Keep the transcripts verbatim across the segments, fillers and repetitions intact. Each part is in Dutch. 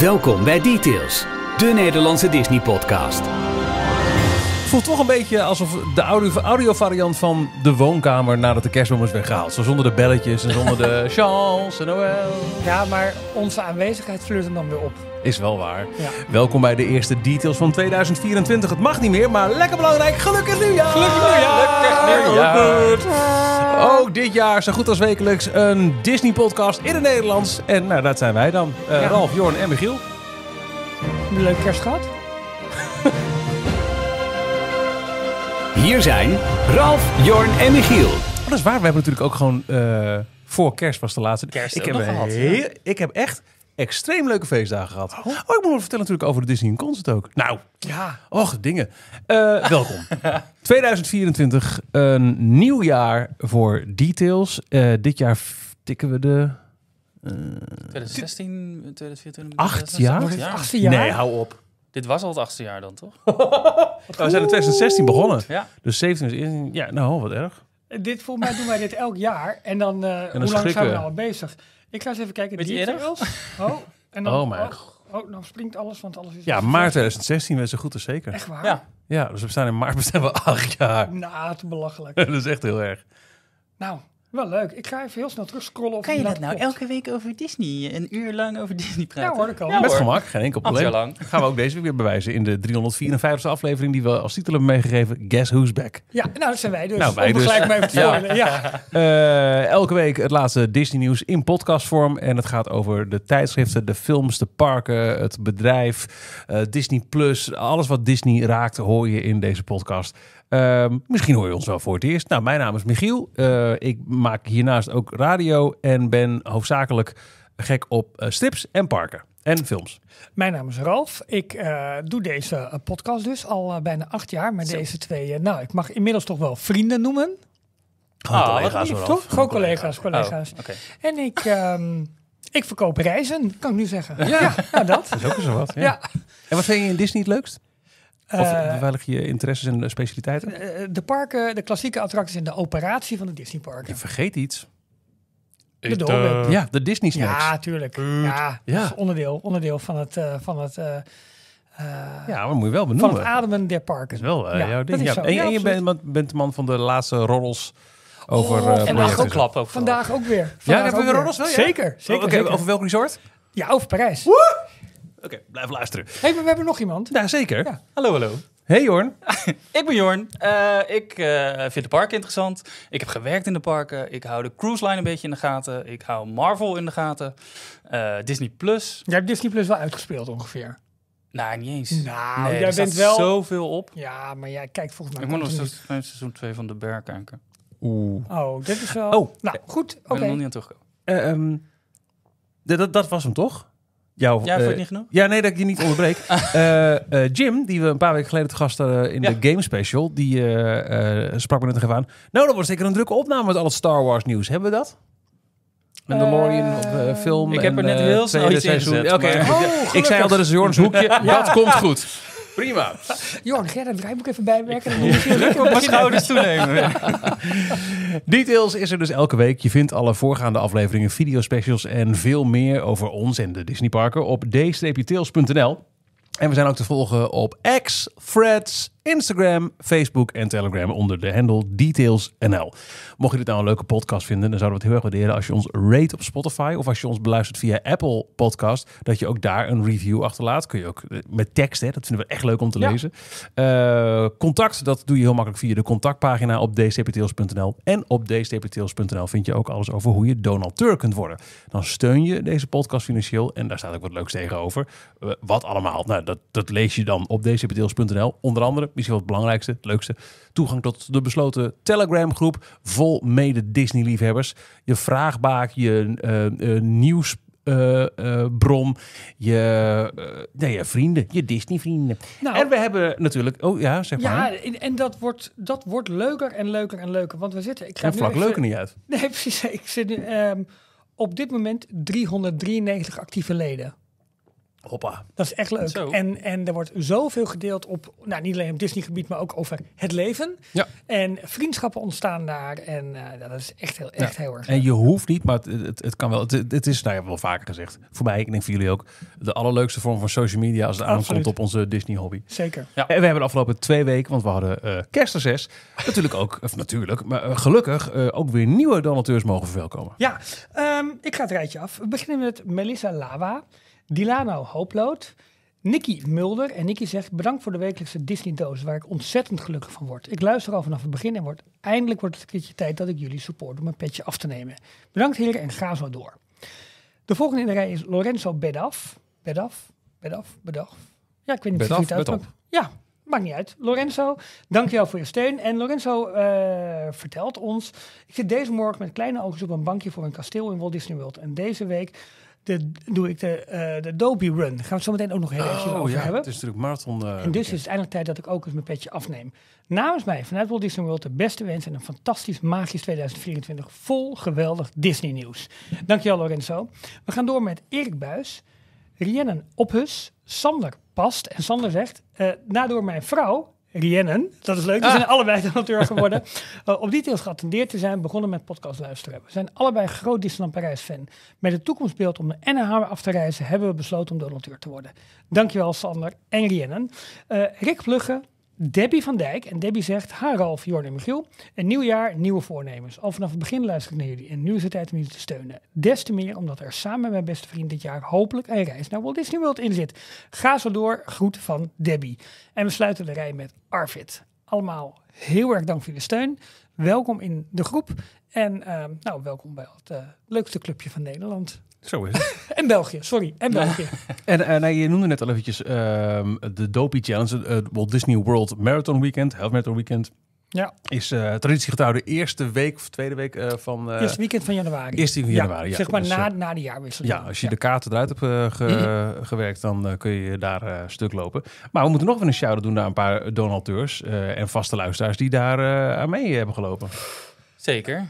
Welkom bij Details, de Nederlandse Disney-podcast. Het voelt toch een beetje alsof de audio, audio-variant van de woonkamer nadat de kerstboom is weggehaald. Zo zonder de belletjes en zonder de chance en Noël. Ja, maar onze aanwezigheid fleurt hem dan weer op. Is wel waar. Ja. Welkom bij de eerste Details van tweeduizend vierentwintig. Het mag niet meer, maar lekker belangrijk. Gelukkig nieuwjaar! Gelukkig nieuwjaar! Gelukkig nieuwjaar! Ook dit jaar, zo goed als wekelijks, een Disney-podcast in het Nederlands. En nou, dat zijn wij dan. Uh, Ja. Ralf, Jorn en Michiel. Een leuke kerst gehad? Hier zijn Ralf, Jorn en Michiel. Oh, dat is waar, we hebben natuurlijk ook gewoon uh, voor kerst was de laatste. Kerst ik ook heb, nog een gehad, heel, ja. ik heb echt extreem leuke feestdagen gehad. Oh, ik moet wel vertellen natuurlijk over de Disney in Concert ook. Nou, Ja. och, dingen. Uh, welkom. tweeduizend vierentwintig, een nieuw jaar voor Details. Uh, dit jaar tikken we de... Uh, twintig zestien, twintig vierentwintig... Acht jaar? Wordt het achtste jaar? Nee, hou op. Dit was al het achtste jaar dan, toch? We zijn in twintig zestien begonnen. Ja. Dus zeventien, ja, nou, wat erg. Dit, volgens mij doen wij dit elk jaar. En dan, uh, hoe lang schrikken zijn we we. nou al bezig? Ik ga eens even kijken. Beetje eerder? Details. Oh, en dan, Oh, mijn oh, oh, nou springt alles, want alles is... Ja, maart twintig zestien werd zo goed als zeker. Echt waar? Ja. Ja, dus we staan in maart, bestaan we acht jaar. Nou, te belachelijk. Dat is echt heel erg. Nou, wel leuk. Ik ga even heel snel terug scrollen. Of Kan je die dat nou klopt. elke week over Disney? Een uur lang over Disney praten? Ja hoor, dat kan. Ja, Met hoor. gemak, geen enkel Acht probleem. jaar lang. Gaan we ook deze week weer bewijzen in de driehonderdvierenvijftigste aflevering die we als titel hebben meegegeven. Guess Who's Back. Ja, nou, dat zijn wij dus. Nou, wij Om dus. gelijk maar even te Ja. spoilen. Ja. Uh, elke week het laatste Disney nieuws in podcastvorm. En het gaat over de tijdschriften, de films, de parken, het bedrijf, uh, Disney Plus. Alles wat Disney raakt hoor je in deze podcast. Uh, misschien hoor je ons wel voor het eerst. Nou, mijn naam is Michiel. Uh, ik maak hiernaast ook radio en ben hoofdzakelijk gek op uh, strips en parken en films. Mijn naam is Ralf. Ik uh, doe deze uh, podcast dus al uh, bijna acht jaar. Maar Zo. deze twee, uh, nou, ik mag inmiddels toch wel vrienden noemen. Gewoon Ah, collega's, wat lief, hoor, Toch? Ralf. Gewoon collega's, collega's. Oh, oké. En ik, um, ik verkoop reizen, kan ik nu zeggen. Ja, ja dat. Dat is ook zo wat. Ja. Ja. En wat vind je in Disney het leukst? Of Uh, waar liggen je interesses en specialiteiten? uh, de parken, de klassieke attracties en de operatie van de Disneyparken. Je vergeet iets. De Dolweb. Ja, de Disney snacks. Ja, tuurlijk. Ja, Ja. dat is onderdeel, onderdeel van het, uh, van het, uh, uh, Ja, maar moet je wel van benoemen. het ademen der parken. Dat is wel uh, Ja, jouw dat ding. is Ja. zo. En, Ja, en je absoluut. bent, bent de man van de laatste roddels over Oh, uh, en projecten. En vandaag ook klap ook. vooral. Vandaag ook weer. Ja, Vandaag hebben we ook weer weer. roddels wel? Ja? Zeker, zeker. Oké, zeker. over welk resort? Ja, over Parijs. Oké, okay, blijf luisteren. Hé, maar we hebben nog iemand. Ja, zeker. Ja. Hallo, hallo. Hey Jorn. Ik ben Jorn. Uh, ik uh, vind de parken interessant. Ik heb gewerkt in de parken. Ik hou de cruise line een beetje in de gaten. Ik hou Marvel in de gaten. Uh, Disney Plus. Jij hebt Disney Plus wel uitgespeeld ongeveer. Nou, niet eens. Nou, nee, jij er bent staat wel... zoveel op. Ja, maar jij kijkt volgens mij... Ik moet nog continu. steeds van seizoen twee van de Bear kijken. Oeh. Oh, dit is wel... Oh. Nou, goed. Ik Oké. ben er nog niet aan teruggekomen. Uh, um, dat, dat, dat was hem toch? Jouw, Ja, vond je uh, het niet genoeg? Ja, nee, dat ik je niet onderbreek. uh, uh, Jim, die we een paar weken geleden te gast hadden in Ja. de Game Special, die uh, uh, sprak me net nog even aan. Nou, dat wordt zeker een drukke opname met al het Star Wars nieuws. Hebben we dat? Mandalorian Uh, op uh, film. ik heb en, er net uh, heel snel tweede iets seizoen. ingezet, Oké, maar- goed. Oh, ik gelukkig. zei al, dat is Jorns hoekje. Dat komt goed. Prima. Jorn, ga jij dat draaiboek even bijwerken? Dan Ja. moet je lekker Op mijn beginnen. schouders toenemen. Details is er dus elke week. Je vindt alle voorgaande afleveringen, videospecials en veel meer over ons en de Disneyparken op d tails punt n l. En we zijn ook te volgen op X, Threads, Instagram, Facebook en Telegram onder de handle Details N L. Mocht je dit nou een leuke podcast vinden, dan zouden we het heel erg waarderen als je ons rate op Spotify of als je ons beluistert via Apple Podcast, dat je ook daar een review achterlaat. Kun je ook met tekst, hè, dat vinden we echt leuk om te Ja. lezen. Uh, contact, dat doe je heel makkelijk via de contactpagina op d c p tails punt n l. En op d c p tails punt n l vind je ook alles over hoe je donateur kunt worden. Dan steun je deze podcast financieel en daar staat ook wat leuks tegenover. Uh, wat allemaal? Nou, dat, dat lees je dan op d c p tails punt n l. Onder andere, misschien wel het belangrijkste, het leukste, toegang tot de besloten Telegram groep vol mede Disney liefhebbers. Je vraagbaak, je uh, uh, nieuws Uh, uh, bron, je, uh, nee, je vrienden, je Disney vrienden. Nou, en we hebben natuurlijk, oh ja, zeg maar. Ja, en, en dat, wordt, dat wordt leuker en leuker en leuker. Want we zitten... Ik ga En nu vlak even- leuker niet uit. Nee, precies. Ik zit nu, um, op dit moment driehonderddrieënnegentig actieve leden. Hoppa. Dat is echt leuk. Zo. En, en er wordt zoveel gedeeld op, nou niet alleen op Disney-gebied, maar ook over het leven. Ja. En vriendschappen ontstaan daar. En uh, dat is echt heel, echt Ja. heel erg En leuk. je hoeft niet, maar het, het, het kan wel. Het, het is, nou ja, wel vaker gezegd. Voor mij, ik denk voor jullie ook, de allerleukste vorm van social media als het aankomt Absoluut. op onze Disney-hobby. Zeker. En we hebben de afgelopen twee weken, want we hadden uh, kerstreces, natuurlijk ook, of natuurlijk, maar uh, gelukkig uh, ook weer nieuwe donateurs mogen verwelkomen. Ja, um, ik ga het rijtje af. We beginnen met Melissa Lava, Dilano Hooplood, Nicky Mulder. En Nicky zegt, bedankt voor de wekelijkse Disney-doos, waar ik ontzettend gelukkig van word. Ik luister al vanaf het begin en wordt, eindelijk wordt het een keertje tijd dat ik jullie support om mijn petje af te nemen. Bedankt heren en ga zo door. De volgende in de rij is Lorenzo Bedaf. Bedaf? Bedaf? Bedaf? Ja, ik weet niet Bedaf, of je het uitspreekt. Ja, maakt niet uit. Lorenzo, dankjewel voor je steun. En Lorenzo uh, vertelt ons, ik zit deze morgen met kleine oogjes op een bankje voor een kasteel in Walt Disney World. En deze week de, doe ik de, uh, de Dobie Run. Daar gaan we het zo meteen ook nog heel even over ja, hebben. het is natuurlijk marathon. Uh, En dus is het eindelijk tijd dat ik ook eens mijn petje afneem. Namens mij vanuit Walt Disney World de beste wens en een fantastisch magisch tweeduizend vierentwintig vol geweldig Disney nieuws. Dankjewel Lorenzo. We gaan door met Erik Buis, Rhiannon Ophus, Sander Past. En Sander zegt, uh, na door mijn vrouw, Rhiannon, dat is leuk, we Ah. zijn allebei donateur geworden, uh, op details geattendeerd te zijn, begonnen met podcast luisteren. We zijn allebei groot Disneyland Parijs fan. Met het toekomstbeeld om de N H af te reizen, hebben we besloten om donateur te worden. Dankjewel Sander en Rhiannon. Uh, Rick Plugge, Debbie van Dijk. En Debbie zegt, ha Ralf, Jorn en Michiel. Een nieuw jaar, nieuwe voornemens. Al vanaf het begin luister ik naar jullie. En nu is het tijd om jullie te steunen. Des te meer omdat er samen met mijn beste vriend dit jaar hopelijk een reis naar Walt Disney World in zit. Ga zo door. Groet van Debbie. En we sluiten de rij met Arvid. Allemaal heel erg dank voor jullie steun. Welkom in de groep. En uh, nou, welkom bij het uh, leukste clubje van Nederland. Zo is het. En België, sorry. En België. En uh, nee, je noemde net al eventjes uh, de Dopey Challenge, het uh, Walt Disney World Marathon Weekend, Health Marathon Weekend. Ja. Is uh, traditiegetrouw de eerste week of tweede week uh, van... Uh, Eerste weekend van januari. Eerste weekend van januari, ja. Zeg maar Dus, na, uh, na de jaarwisseling. Ja, als je de kaarten eruit hebt uh, ge, uh, gewerkt, dan uh, kun je daar uh, stuk lopen. Maar we moeten nog even een shout-out doen naar een paar donateurs uh, en vaste luisteraars die daar uh, aan mee hebben gelopen. Zeker.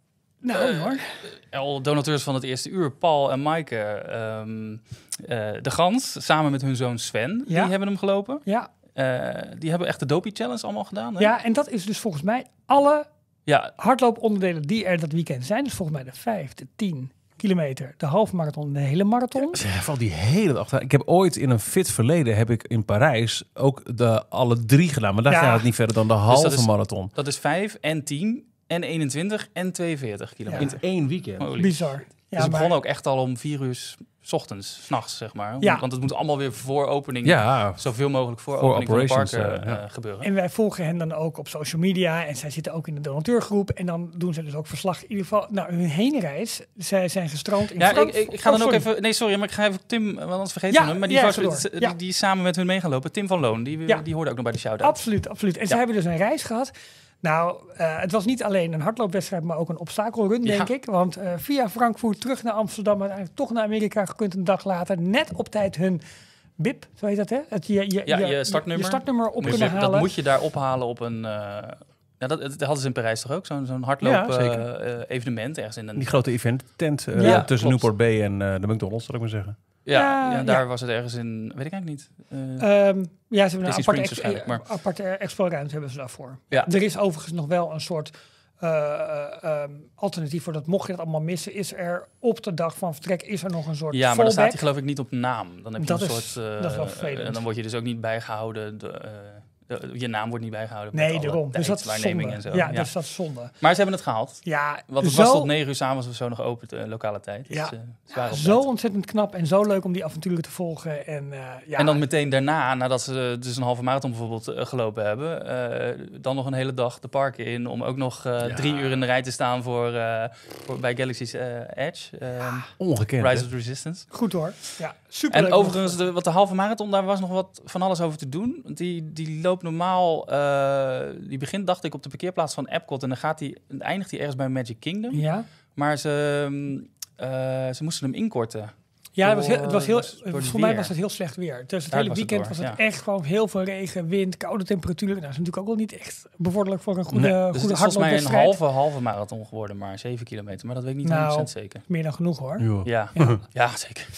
Nou Uh, hoor. Al donateurs van het eerste uur, Paul en Maaike, um, uh, de Gans, samen met hun zoon Sven, Ja. die hebben hem gelopen. Ja. Uh, die hebben echt de Dopey Challenge allemaal gedaan. Hè? ja, en dat is dus volgens mij alle Ja, hardlooponderdelen die er dat weekend zijn. Dus volgens mij de vijf, de tien kilometer, de halve marathon en de hele marathon. Ja, vooral die hele dag. Ik heb ooit in een fit verleden, heb ik in Parijs ook de alle drie gedaan. Maar daar Ja. gaat het niet verder dan de halve dat is- marathon. dat is vijf en tien en eenentwintig en tweeënveertig kilometer. Ja. In één weekend. Holy. Bizar. Ja, dus we maar- begonnen ook echt al om vier uur 's ochtends, 's nachts, zeg maar. Ja. Want het moet allemaal weer voor opening, Ja, zoveel mogelijk voor, Voor opening van de operations, parken uh, ja. uh, gebeuren. En wij volgen hen dan ook op social media. En zij zitten ook in de donateurgroep. En dan doen ze dus ook verslag. In ieder geval, nou, hun heenreis. Zij zijn gestrand in Ja, ik, Frankfurt. ik, ik ga dan Oh, ook sorry. even... Nee, sorry, maar ik ga even Tim... Want anders vergeet Ja, je hem. Maar die, ja, was, ga door. die, Ja. die is samen met hun meegelopen. Tim van Loon, die, Ja. die hoorde ook nog bij de shout-out. Absoluut, absoluut. En zij hebben dus een reis gehad. Nou, uh, het was niet alleen een hardloopwedstrijd, maar ook een obstakelrun, Ja. denk ik. Want uh, via Frankfurt terug naar Amsterdam, uiteindelijk toch naar Amerika gekund een dag later. Net op tijd hun B I P, zo heet dat hè? Het, je, je, Ja, je startnummer. Je startnummer op Moet kunnen je- halen. dat moet je daar ophalen op een... Uh, ja, dat, dat hadden ze in Parijs toch ook? Zo'n zo'n hardloop Ja, zeker. uh, uh, evenement ergens in een... die grote event tent uh, Ja, tussen klopt. Newport Bay en uh, de McDonald's, zal ik maar zeggen. Ja, Ja, ja, daar ja. was het ergens in... Weet ik eigenlijk niet. Uh, Um, ja, ze hebben een Disney aparte, Springs ex- waarschijnlijk, maar- eh, aparte expo-ruimte hebben ze daarvoor. Ja. Er is overigens nog wel een soort uh, uh, um, alternatief voor dat. Mocht je dat allemaal missen, is er op de dag van vertrek is er nog een soort ja, maar dan staat fallback. hij geloof ik niet op naam. Dan heb je Dat een is- soort... uh, dat is wel vervelend. En dan word je dus ook niet bijgehouden... De, uh, de- je naam wordt niet bijgehouden. Nee, met alle daarom. Dus dat is tijdswaarneming zonde. en zo. Ja, Ja. dus dat is zonde. Maar ze hebben het gehaald. Ja, Want het zo, was tot negen uur s'avonds of zo nog open, de lokale tijd. Dus, Ja. uh, ze waren op zo tijd. ontzettend knap en zo leuk om die avonturen te volgen. En, uh, ja, En dan meteen daarna, nadat ze dus een halve marathon bijvoorbeeld uh, gelopen hebben, uh, dan nog een hele dag de parken in om ook nog uh, Ja. drie uur in de rij te staan voor, uh, voor bij Galaxy's uh, Edge, um, Ongekend. Rise hè? of the Resistance. goed hoor. Ja, super En leuk. overigens, de, wat de halve marathon, daar was nog wat van alles over te doen. Want Die, die loopt normaal, uh, die begint dacht ik op de parkeerplaats van Epcot en dan gaat die, eindigt hij ergens bij Magic Kingdom. Ja, Maar ze, um, uh, ze moesten hem inkorten. ja het was heel, het was heel, was door het voor mij weer. was het heel slecht weer. Dus het Daar hele was het weekend door, was het ja. echt gewoon heel veel regen, wind, koude temperaturen. Nou, dat is natuurlijk ook wel niet echt bevorderlijk voor een goede, Nee, Dus goede het is volgens mij een hardloopwedstrijd. halve, halve marathon geworden, maar zeven kilometer. Maar dat weet ik niet Nou, honderd procent zeker. Meer dan genoeg hoor. Ja. Ja, Ja. ja. zeker.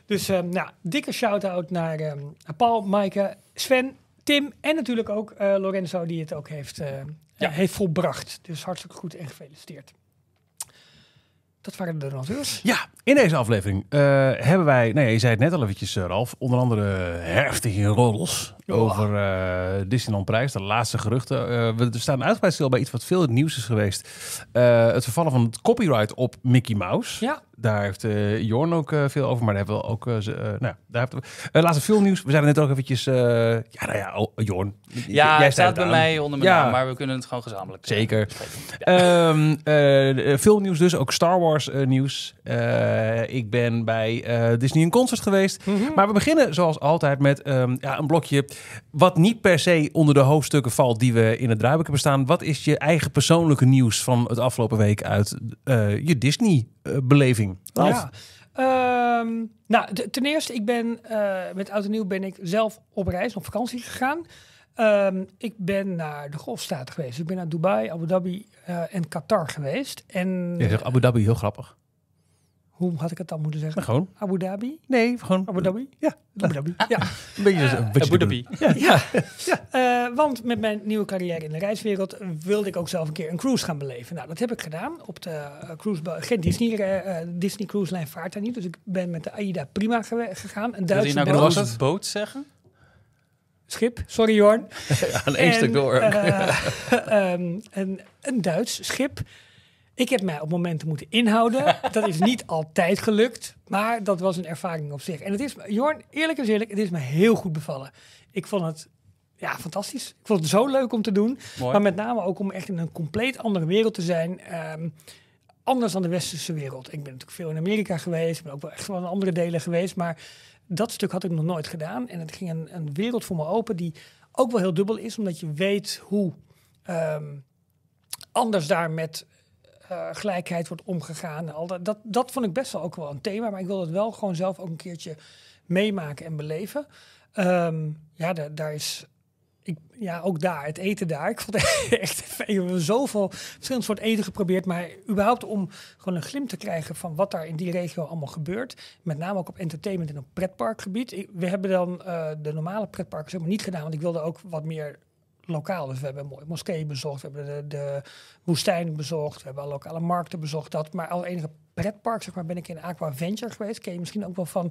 Dus uh, nou, dikke shout-out naar um, Paul, Maaike, Sven, Tim en natuurlijk ook uh, Lorenzo die het ook heeft, uh, ja. heeft volbracht. Dus hartstikke goed en gefeliciteerd. Dat waren de donateurs. Ja, in deze aflevering uh, hebben wij, nou ja, je zei het net al eventjes, uh, Ralf, onder andere heftige roddels oh. over uh, Disneyland Prijs, de laatste geruchten. Uh, we staan uitgebreid stil bij iets wat veel in het nieuws is geweest. Uh, het vervallen van het copyright op Mickey Mouse. Ja. Daar heeft uh, Jorn ook uh, veel over, maar daar hebben we ook... Uh, uh, nou, daar hebben we... Uh, laatste veel nieuws. We zijn er net ook eventjes... Uh, ja, nou ja, oh, Jorn. Ja, jij het staat bij aan. mij onder mijn ja. naam, maar we kunnen het gewoon gezamenlijk. Zeker. Ja. Um, uh, veel nieuws dus, ook Star Wars uh, nieuws. Uh, ik ben bij uh, Disney in concert geweest. Mm-hmm. Maar we beginnen zoals altijd met um, ja, een blokje wat niet per se onder de hoofdstukken valt die we in het draaiboek hebben staan. Wat is je eigen persoonlijke nieuws van het afgelopen week uit uh, je Disney-beleving? Uh, ja. Um, nou, de, ten eerste, ik ben uh, met Oud en Nieuw ben ik zelf op reis, op vakantie gegaan. Um, ik ben naar de Golfstaten geweest. Ik ben naar Dubai, Abu Dhabi uh, en Qatar geweest. En, je zegt Abu Dhabi, heel grappig. Hoe had ik het dan moeten zeggen? Maar gewoon. Abu Dhabi? Nee, gewoon. Abu Dhabi? Ja. Abu Dhabi, ah. ja. Een beetje, uh, een beetje Abu Dhabi. Ja, ja. ja. Uh, want met mijn nieuwe carrière in de reiswereld wilde ik ook zelf een keer een cruise gaan beleven. Nou, dat heb ik gedaan op de uh, cruise, geen Disney, uh, Disney Cruise Line vaart daar niet. Dus ik ben met de AIDA Prima ge- gegaan. Een Duitse Wil je nou cruise boot zeggen? Schip, sorry Jorn. Ja, aan één stuk door. Uh, um, een, een Duits schip. Ik heb mij op momenten moeten inhouden. Dat is niet altijd gelukt, maar dat was een ervaring op zich. En het is, Jorn, eerlijk is eerlijk, het is me heel goed bevallen. Ik vond het ja, fantastisch. Ik vond het zo leuk om te doen. Mooi. Maar met name ook om echt in een compleet andere wereld te zijn. Um, anders dan de westerse wereld. Ik ben natuurlijk veel in Amerika geweest. Ik ben ook wel echt wel in andere delen geweest. Maar dat stuk had ik nog nooit gedaan. En het ging een, een wereld voor me open die ook wel heel dubbel is. Omdat je weet hoe um, anders daar met uh, gelijkheid wordt omgegaan. Al dat, dat, dat vond ik best wel ook wel een thema. Maar ik wil het wel gewoon zelf ook een keertje meemaken en beleven. Um, ja, da, daar is... Ik, ja, ook daar, het eten daar. Ik vond het echt... Ik heb zoveel verschillende soorten eten geprobeerd. Maar überhaupt om gewoon een glimp te krijgen van wat daar in die regio allemaal gebeurt. Met name ook op entertainment en op pretparkgebied. Ik, we hebben dan uh, de normale pretparken zeg maar niet gedaan. Want ik wilde ook wat meer lokaal. Dus we hebben een mooie moskee bezocht. We hebben de, de woestijn bezocht. We hebben alle lokale markten bezocht. Dat. Maar al enige pretpark, zeg maar, ben ik in Aqua Venture geweest. Ken je misschien ook wel van...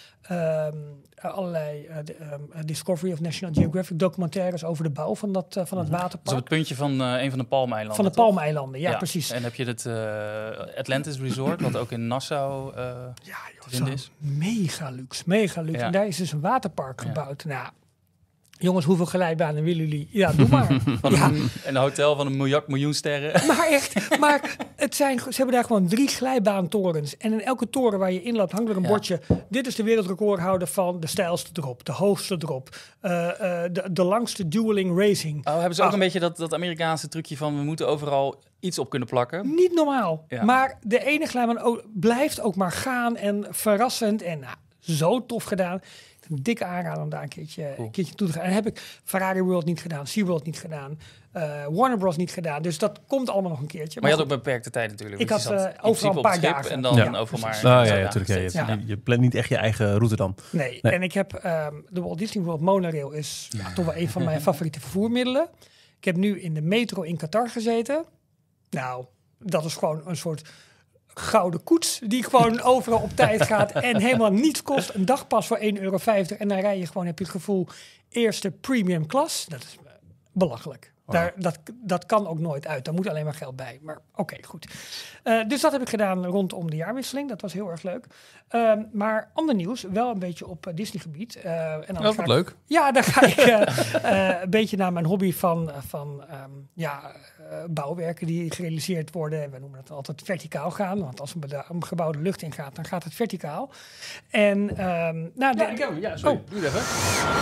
Um, allerlei uh, de, um, Discovery of National Geographic documentaires over de bouw van, dat, uh, van het waterpark. Dat is op het puntje van uh, een van de Palmeilanden. Van de Palmeilanden, ja, ja, precies. En heb je het uh, Atlantis Resort, wat ook in Nassau uh, ja, joh, te vinden is. Mega luxe, mega luxe. Ja. En daar is dus een waterpark ja. gebouwd. Nou, jongens, hoeveel glijbanen willen jullie? Ja, doe maar. Van ja. een, een hotel van een miljard miljoen sterren. Maar echt, maar het zijn, ze hebben daar gewoon drie glijbaantorens. En in elke toren waar je inloopt hangt er een ja. bordje. Dit is de wereldrecordhouder van de stijlste drop, de hoogste drop, uh, uh, de, de langste dueling racing. Oh, hebben ze ook Ach, een beetje dat, dat Amerikaanse trucje van we moeten overal iets op kunnen plakken? Niet normaal. Ja. Maar de ene glijbaan oh, blijft ook maar gaan en verrassend en nou, zo tof gedaan. Een dikke aanrader om daar een keertje, cool. een keertje toe te gaan. En heb ik Ferrari World niet gedaan, SeaWorld niet gedaan, uh, Warner Bros. Niet gedaan. Dus dat komt allemaal nog een keertje. Maar, maar je had ook beperkte tijd natuurlijk. Ik had uh, overal een paar dagen. En dan ja, overal maar... Nou, ja, ja, natuurlijk. Ja, je, ja. je plant niet echt je eigen route dan. Nee, nee. En ik heb um, de Walt Disney World Monorail is ja, toch wel een van mijn favoriete vervoermiddelen. Ik heb nu in de metro in Qatar gezeten. Nou, dat is gewoon een soort... gouden koets die gewoon overal op tijd gaat en helemaal niets kost. Een dagpas voor één euro vijftig en dan rij je gewoon, heb je het gevoel, eerste premium klas. Dat is belachelijk. Oh. Daar, dat, dat kan ook nooit uit. Daar moet alleen maar geld bij. Maar oké, okay, goed. Uh, dus dat heb ik gedaan rondom de jaarwisseling. Dat was heel erg leuk. Uh, maar ander nieuws, wel een beetje op uh, Disney-gebied. Uh, en dan dat was leuk. Ja, daar ga ik uh, uh, een beetje naar mijn hobby van, uh, van um, ja, uh, bouwwerken die gerealiseerd worden. We noemen het altijd verticaal gaan. Want als een, beda- een gebouw de lucht in gaat, dan gaat het verticaal. En, um, nou, ja, de, ja, sorry. Oh. Doe het even.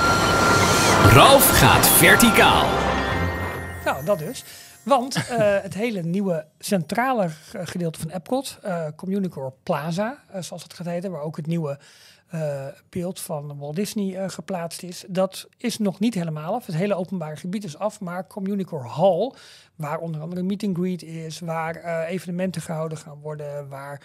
Ralf gaat verticaal. Nou, dat dus. Want uh, het hele nieuwe centrale gedeelte van Epcot, uh, Communicore Plaza, uh, zoals het gaat heten, waar ook het nieuwe uh, beeld van Walt Disney uh, geplaatst is, dat is nog niet helemaal af. Het hele openbare gebied is af, maar Communicore Hall, waar onder andere meet and greet is, waar uh, evenementen gehouden gaan worden, waar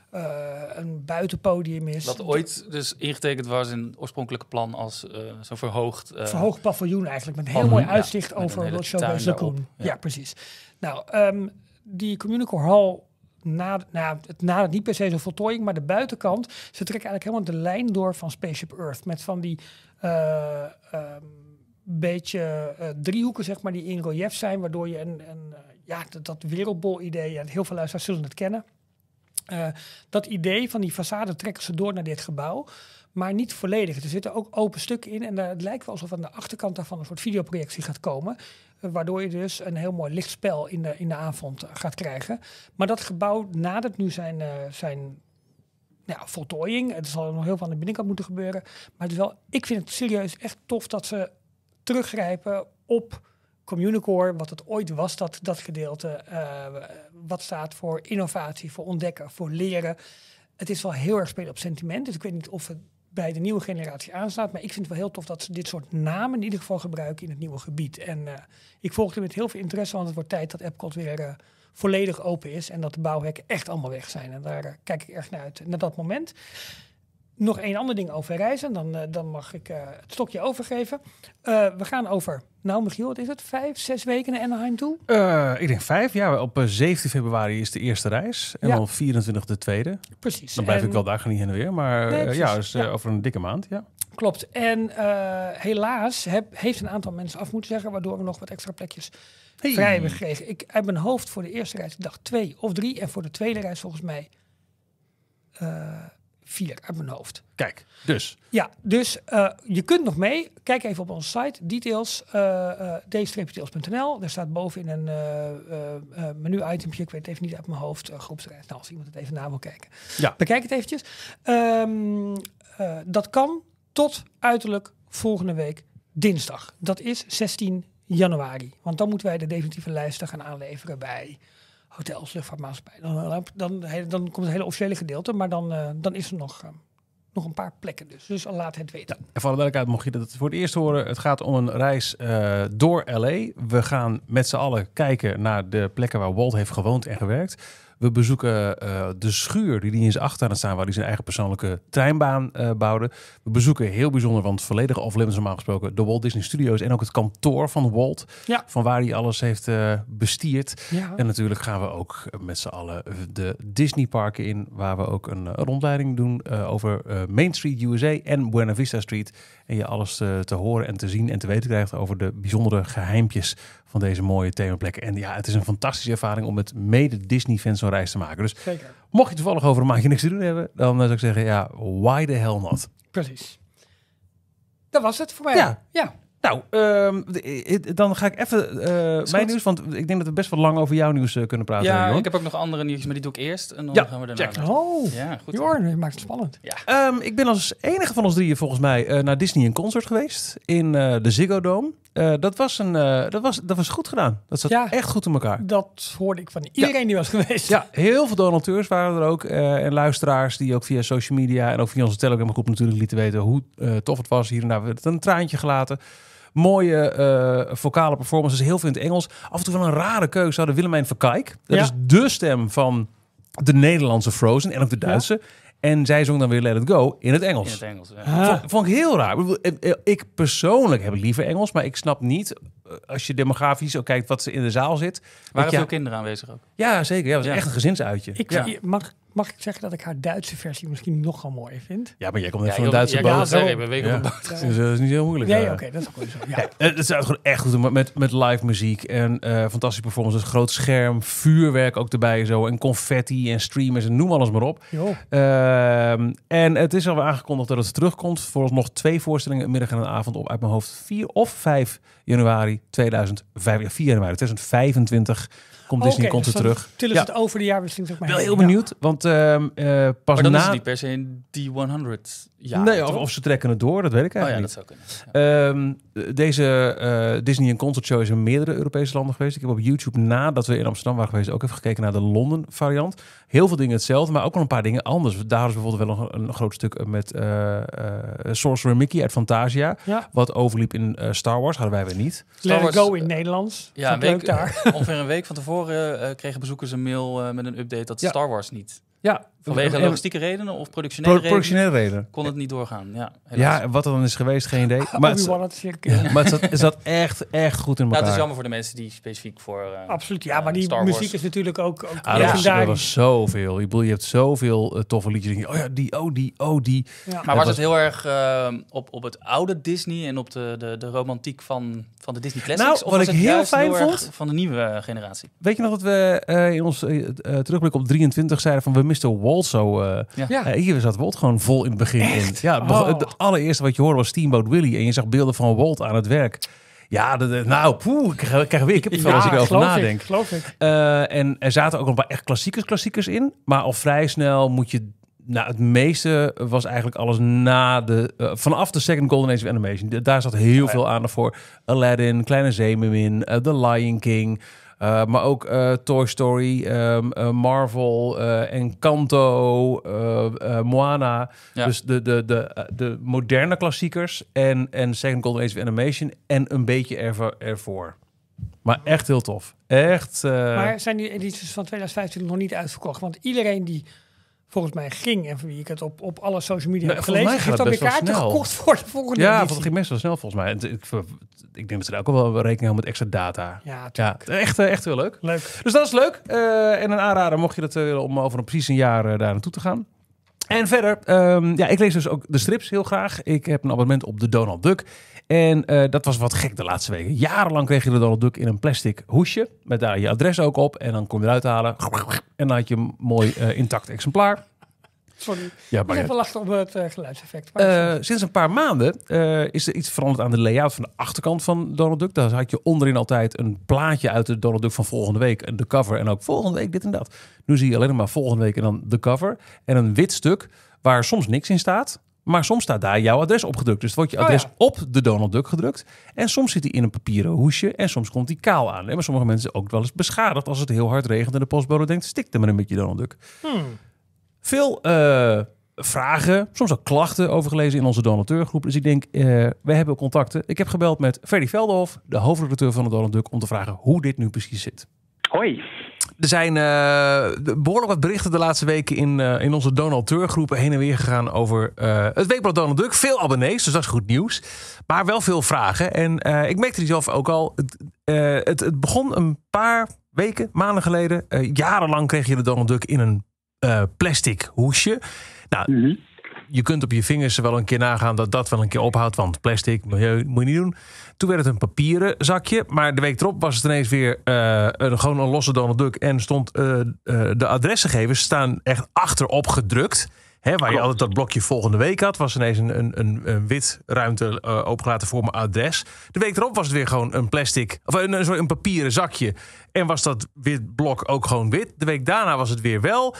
uh, een buitenpodium is. Wat ooit dus ingetekend was in het oorspronkelijke plan als uh, zo'n verhoogd... Uh, verhoogd paviljoen eigenlijk, met een heel oh, mooi ja, uitzicht over World Showcase Lagoon. Ja. ja, precies. Nou, um, die Communicore Hall... Na, nou, het nadert niet per se zo'n voltooiing, maar de buitenkant, ze trekken eigenlijk helemaal de lijn door van Spaceship Earth. Met van die uh, um, beetje uh, driehoeken, zeg maar, die in relief zijn, waardoor je een, een uh, ja, dat, dat wereldbol-idee, en heel veel luisteraars zullen het kennen. Uh, dat idee van die façade trekken ze door naar dit gebouw, maar niet volledig. Er zitten ook open stukken in en uh, het lijkt wel alsof aan de achterkant daarvan een soort videoprojectie gaat komen. Waardoor je dus een heel mooi lichtspel in de, in de avond uh, gaat krijgen. Maar dat gebouw nadert nu zijn, uh, zijn ja, voltooiing. Het zal nog heel veel aan de binnenkant moeten gebeuren. Maar het is wel, ik vind het serieus echt tof dat ze teruggrijpen op Communicore. Wat het ooit was, dat, dat gedeelte. Uh, wat staat voor innovatie, voor ontdekken, voor leren. Het is wel heel erg spelen op sentiment. Dus ik weet niet of het bij de nieuwe generatie aanslaat. Maar ik vind het wel heel tof dat ze dit soort namen in ieder geval gebruiken in het nieuwe gebied. En uh, ik volg er met heel veel interesse, want het wordt tijd dat Epcot weer uh, volledig open is. En dat de bouwhekken echt allemaal weg zijn. En daar uh, kijk ik erg naar uit. Naar dat moment. Nog één ander ding over reizen. Dan, uh, dan mag ik uh, het stokje overgeven. Uh, we gaan over, nou Michiel, wat is het? Vijf, zes weken naar Anaheim toe? Uh, ik denk vijf. Ja, op uh, zeventien februari is de eerste reis. En ja. dan vierentwintig de tweede. Precies. Dan blijf en... ik wel daar gaan niet heen en weer. Maar nee, uh, ja, dus uh, ja. over een dikke maand. Ja. Klopt. En uh, helaas heb, heeft een aantal mensen af moeten zeggen, waardoor we nog wat extra plekjes hey. vrij hebben gekregen. Ik uit mijn hoofd voor de eerste reis, ik dacht twee of drie. En voor de tweede reis volgens mij uh, vier uit mijn hoofd. Kijk, dus. Ja, dus uh, je kunt nog mee. Kijk even op onze site, details, uh, uh, d streepje tails punt n l. Daar staat bovenin een uh, uh, menu-itempje. Ik weet het even niet uit mijn hoofd. Uh, groepsreis. Nou, als iemand het even na wil kijken. Ja. Bekijk het eventjes. Um, uh, dat kan tot uiterlijk volgende week dinsdag. Dat is zestien januari. Want dan moeten wij de definitieve lijsten gaan aanleveren bij hotels, luchtvaartmaatschappij. Dan, dan, dan komt het hele officiële gedeelte, maar dan, uh, dan is er nog, uh, nog een paar plekken dus. Dus laat het weten. Ja, en voor de duidelijkheid, mocht je dat voor het eerst horen, het gaat om een reis uh, door L A. We gaan met z'n allen kijken naar de plekken waar Walt heeft gewoond en gewerkt. We bezoeken uh, de schuur die hij in zijn achtertuin staan, waar hij zijn eigen persoonlijke treinbaan uh, bouwde. We bezoeken heel bijzonder, want volledige off-limits normaal gesproken, de Walt Disney Studios en ook het kantoor van Walt. Ja. Van waar hij alles heeft uh, bestierd. Ja. En natuurlijk gaan we ook met z'n allen de Disney parken in, waar we ook een, een rondleiding doen uh, over uh, Main Street U S A en Buena Vista Street. En je alles uh, te horen en te zien en te weten krijgt over de bijzondere geheimpjes van deze mooie themaplekken. En ja, het is een fantastische ervaring om met mede Disney-fans zo'n reis te maken. Dus zeker. Mocht je toevallig over een maandje niks te doen hebben, dan zou ik zeggen, ja, why the hell not? Precies. Dat was het voor mij. Ja. ja. Nou, uh, dan ga ik even uh, mijn nieuws, want ik denk dat we best wel lang over jouw nieuws uh, kunnen praten. Ja, Jorn. Ik heb ook nog andere nieuws, maar die doe ik eerst. En dan ja, gaan we daarna. Check. Oh, ja, goed. Jorn, je maakt het spannend. Ja. Um, ik ben als enige van ons drieën volgens mij uh, naar Disney in concert geweest in uh, de Ziggo Dome. Uh, dat, was een, uh, dat, was, dat was goed gedaan. Dat zat ja, echt goed in elkaar. Dat hoorde ik van iedereen ja. die was geweest. Ja, heel veel donateurs waren er ook. Uh, en luisteraars die ook via social media en ook via onze Telegram groep natuurlijk lieten weten hoe uh, tof het was. Hier en daar werd het een traantje gelaten. Mooie uh, vocale performances, heel veel in het Engels. Af en toe wel een rare keuze hadden Willemijn Verkijk. Dat ja. is de stem van de Nederlandse Frozen en ook de Duitse. Ja. En zij zong dan weer Let It Go in het Engels. In het Engels, ja. vond, vond ik heel raar. Ik persoonlijk heb liever Engels, maar ik snap niet, als je demografisch ook kijkt wat ze in de zaal zit. Waren veel ja, kinderen aanwezig ook? Ja, zeker. Ja, het was ja. echt een gezinsuitje. Ik, ja. mag, mag ik zeggen dat ik haar Duitse versie misschien nogal mooi vind? Ja, maar jij komt net ja, van een Duitse ja, boot. Ja, zeg, ik ben week ja. op een boot. Ja. Dus dat is niet heel moeilijk. Nee, oké, okay, dat is ook wel zo. Ja. Ja, het is gewoon echt goed met, met live muziek en uh, fantastische performances. Groot scherm, vuurwerk ook erbij zo en confetti en streamers en noem alles maar op. Uh, en het is al aangekondigd dat het terugkomt. Vooralsnog twee voorstellingen, een middag en een avond op uit mijn hoofd. vier of vijf januari tweeduizend vijf, ja, vier januari tweeduizend vijfentwintig komt Disney okay, komt dus er terug. Tillen ze ja. het over de jaarwisseling, zeg maar. Wel heel benieuwd, ja. want uh, uh, pas maar dan na... is het niet per se in D honderd jaar, nee, of, of ze trekken het door, dat weet ik eigenlijk oh, ja, niet. Dat zou kunnen. Ja. Um, deze uh, Disney in Concert Show is in meerdere Europese landen geweest. Ik heb op YouTube, nadat we in Amsterdam waren geweest, ook even gekeken naar de Londen variant. Heel veel dingen hetzelfde, maar ook wel een paar dingen anders. Daar is bijvoorbeeld wel een, een groot stuk met uh, uh, Sorcerer Mickey uit Fantasia. Ja. Wat overliep in uh, Star Wars, hadden wij weer niet. Let It Go in Nederlands. Ja, een week, daar. ongeveer een week van tevoren uh, kregen bezoekers een mail uh, met een update dat ja. Star Wars niet... Ja, Vanwege En- logistieke redenen of productionele Pro- redenen productionele reden. kon het niet doorgaan. Ja, helaas. Ja, wat er dan is geweest, geen idee. Maar het, Obi-Wan had het zeker kunnen. maar het zat, het zat echt, echt goed in Ja, elkaar. het is jammer voor de mensen die specifiek voor uh, Absoluut, ja, maar uh, die Star Wars. muziek is natuurlijk ook, ook Ah, dat, was, dat legendarisch. was zoveel. Ik bedoel, je hebt zoveel uh, toffe liedjes. Denk je, oh ja, die, oh die, oh die. Ja. Maar Dat was was- het heel erg uh, op, op het oude Disney en op de, de, de romantiek van, van de Disney Classics? Nou, of wat was ik het heel juist fijn heel erg vond- van de nieuwe generatie? Weet je nog dat we uh, in ons uh, uh, terugblik op drieëntwintig zeiden van we misten Walt zo. Uh, Ja. Ja. uh, hier zat Walt gewoon vol in het begin in. Ja, het, begon- Oh. het allereerste wat je hoorde was Steamboat Willie en je zag beelden van Walt aan het werk. Ja, de, de- nou, poeh, ik krijg, ik krijg weer kippenvel als ik erover geloof nadenk. Ik, geloof ik. Uh, en er zaten ook nog een paar echt klassiekers, klassiekers in. Maar al vrij snel moet je... Nou, het meeste was eigenlijk alles na de... Uh, vanaf de Second Golden Age of Animation. De- daar zat heel veel aandacht voor. Aladdin, Kleine Zeemermin, uh, The Lion King... Uh, maar ook uh, Toy Story, um, uh, Marvel, uh, Encanto, uh, uh, Moana. Ja. Dus de, de, de, uh, de moderne klassiekers en, en Second Golden Age of Animation en een beetje ervoor. ervoor. Maar echt heel tof. Echt. Uh, Maar zijn die edities van twintig vijftien nog niet uitverkocht? Want iedereen die volgens mij ging en van wie ik het op, op alle social media Nee, heb volgens gelezen, mij gaat heeft het alweer best wel kaarten snel. gekocht voor de volgende ja, editie. want het ging best wel snel volgens mij. En Ik, ik denk dat ze daar ook wel rekening houden met extra data. Ja, Ja, tuurlijk. echt, uh, echt heel leuk. Leuk. Dus dat is leuk. Uh, en een aanrader mocht je dat uh, willen om over een precies een jaar uh, daar naartoe te gaan. En verder, um, ja, ik lees dus ook de strips heel graag. Ik heb een abonnement op de Donald Duck. En uh, dat was wat gek de laatste weken. Jarenlang kreeg je de Donald Duck in een plastic hoesje. Met daar je adres ook op. En dan kon je eruit halen. En dan had je een mooi uh, intact exemplaar. Sorry. Ja, Ik maar heb ja. wel lachen op het uh, geluidseffect. Maar Uh, sinds een paar maanden uh, is er iets veranderd aan de layout van de achterkant van Donald Duck. Daar had je onderin altijd een plaatje uit de Donald Duck van volgende week. En de cover en ook volgende week dit en dat. Nu zie je alleen maar volgende week en dan de cover. En een wit stuk waar soms niks in staat. Maar soms staat daar jouw adres opgedrukt. Dus wordt je Oh, adres ja. op de Donald Duck gedrukt. En soms zit hij in een papieren hoesje. En soms komt hij kaal aan. En bij sommige mensen ook wel eens beschadigd als het heel hard regent. En de postbode denkt, stik er maar een beetje Donald Duck. Hmm. Veel uh, vragen, soms ook klachten over gelezen in onze donateurgroep. Dus ik denk, uh, wij hebben contacten. Ik heb gebeld met Ferdy Veldenhof, de hoofdredacteur van de Donald Duck, om te vragen hoe dit nu precies zit. Hoi. Er zijn uh, behoorlijk wat berichten de laatste weken in, uh, in onze donateurgroepen heen en weer gegaan over uh, het weekblad Donald Duck. Veel abonnees, dus dat is goed nieuws. Maar wel veel vragen. En uh, ik merkte die zelf ook al. Het, uh, het, het begon een paar weken, maanden geleden. Uh, jarenlang kreeg je de Donald Duck in een uh, plastic hoesje. Nou, Mm-hmm. je kunt op je vingers wel een keer nagaan dat dat wel een keer ophoudt. Want plastic, milieu, moet je niet doen. Toen werd het een papieren zakje. Maar de week erop was het ineens weer uh, een, gewoon een losse Donald Duck. En stond uh, uh, de adresgegevens staan echt achterop gedrukt. Hè, waar je altijd dat blokje volgende week had. Was ineens een, een, een, een wit ruimte uh, opengelaten voor mijn adres. De week erop was het weer gewoon een plastic. Of een, sorry, een papieren zakje. En was dat wit blok ook gewoon wit. De week daarna was het weer wel.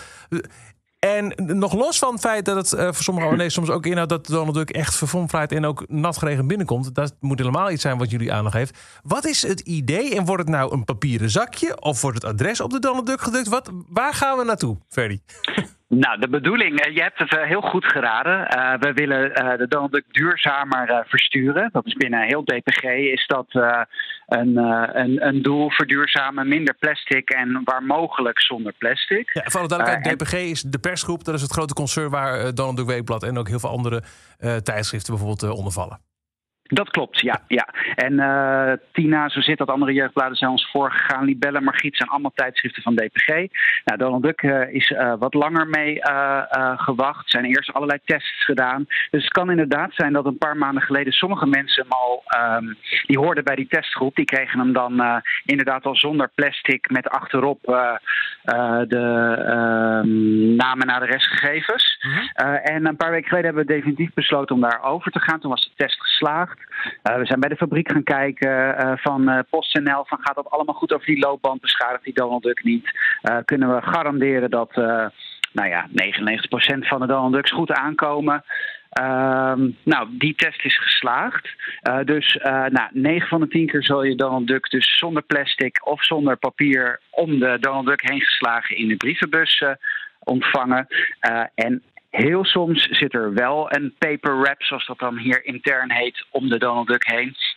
En nog los van het feit dat het uh, voor sommige abonnees soms ook inhoudt dat Donald Duck echt verfomfraait en ook nat geregend binnenkomt. Dat moet helemaal iets zijn wat jullie aandacht heeft. Wat is het idee? En wordt het nou een papieren zakje? Of wordt het adres op de Donald Duck gedrukt? Wat, waar gaan we naartoe, Ferdy? Nou, de bedoeling, je hebt het heel goed geraden. Uh, we willen uh, de Donald Duck duurzamer uh, versturen. Dat is binnen heel D P G is dat uh, een, uh, een, een doel verduurzamen, minder plastic en waar mogelijk zonder plastic. Ja, voor de duidelijkheid, Uh, D P G is de persgroep. Dat is het grote concern waar uh, Donald Duck Weekblad en ook heel veel andere uh, tijdschriften bijvoorbeeld uh, onder vallen. Dat klopt, ja. ja. En uh, Tina, zo zit dat, andere jeugdbladen zijn ons voorgegaan. Libelle, Margriet zijn allemaal tijdschriften van D P G. Nou, Donald Duck uh, is uh, wat langer mee uh, uh, gewacht. Er zijn eerst allerlei tests gedaan. Dus het kan inderdaad zijn dat een paar maanden geleden sommige mensen hem al, um, die hoorden bij die testgroep, die kregen hem dan uh, inderdaad al zonder plastic met achterop uh, uh, de uh, namen naar de restgegevens. Mm-hmm. Uh, en een paar weken geleden hebben we definitief besloten om daar over te gaan. Toen was de test geslaagd. Uh, we zijn bij de fabriek gaan kijken uh, van uh, PostNL. Van gaat dat allemaal goed over die loopband? Beschadigt die Donald Duck niet? Uh, kunnen we garanderen dat uh, nou ja, negenennegentig procent van de Donald Ducks goed aankomen? Uh, nou, die test is geslaagd. Uh, dus uh, nou, negen van de tien keer zal je Donald Duck dus zonder plastic of zonder papier om de Donald Duck heen geslagen in de brievenbus uh, ontvangen. Uh, en heel soms zit er wel een paper wrap, zoals dat dan hier intern heet, om de Donald Duck heen.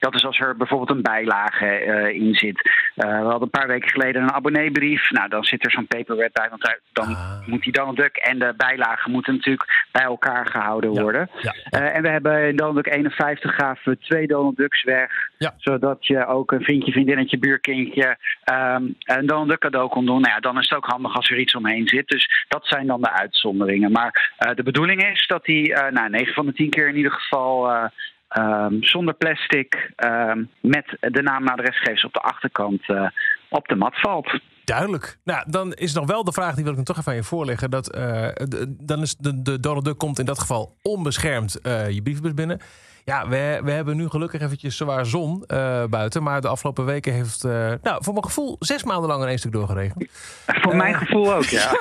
dat is als er bijvoorbeeld een bijlage uh, in zit. Uh, we hadden een paar weken geleden een abonneebrief. Nou, dan zit er zo'n paperweight bij, want dan ah. moet die Donald Duck en de bijlagen moeten natuurlijk bij elkaar gehouden ja. worden. Ja. Uh, en we hebben in Donald Duck eenenvijftig gaven we twee Donald Ducks weg, ja. zodat je ook een vriendje, vriendinnetje, buurkindje um, een Donald Duck cadeau kon doen. Nou ja, dan is het ook handig als er iets omheen zit. Dus dat zijn dan de uitzonderingen. Maar uh, de bedoeling is dat die uh, nou, negen van de tien keer in ieder geval Uh, Um, zonder plastic, um, met de naam en adresgegevens op de achterkant uh, op de mat valt. Duidelijk. Nou, dan is nog wel de vraag, die wil ik nog toch even aan je voorleggen. Dat, uh, de, dan is de, de Donald Duck komt in dat geval onbeschermd uh, je brievenbus binnen. Ja, we, we hebben nu gelukkig eventjes zwaar zon uh, buiten. Maar de afgelopen weken heeft, uh, nou, voor mijn gevoel, zes maanden lang in één stuk doorgeregend. Voor uh, mijn gevoel ook, ja.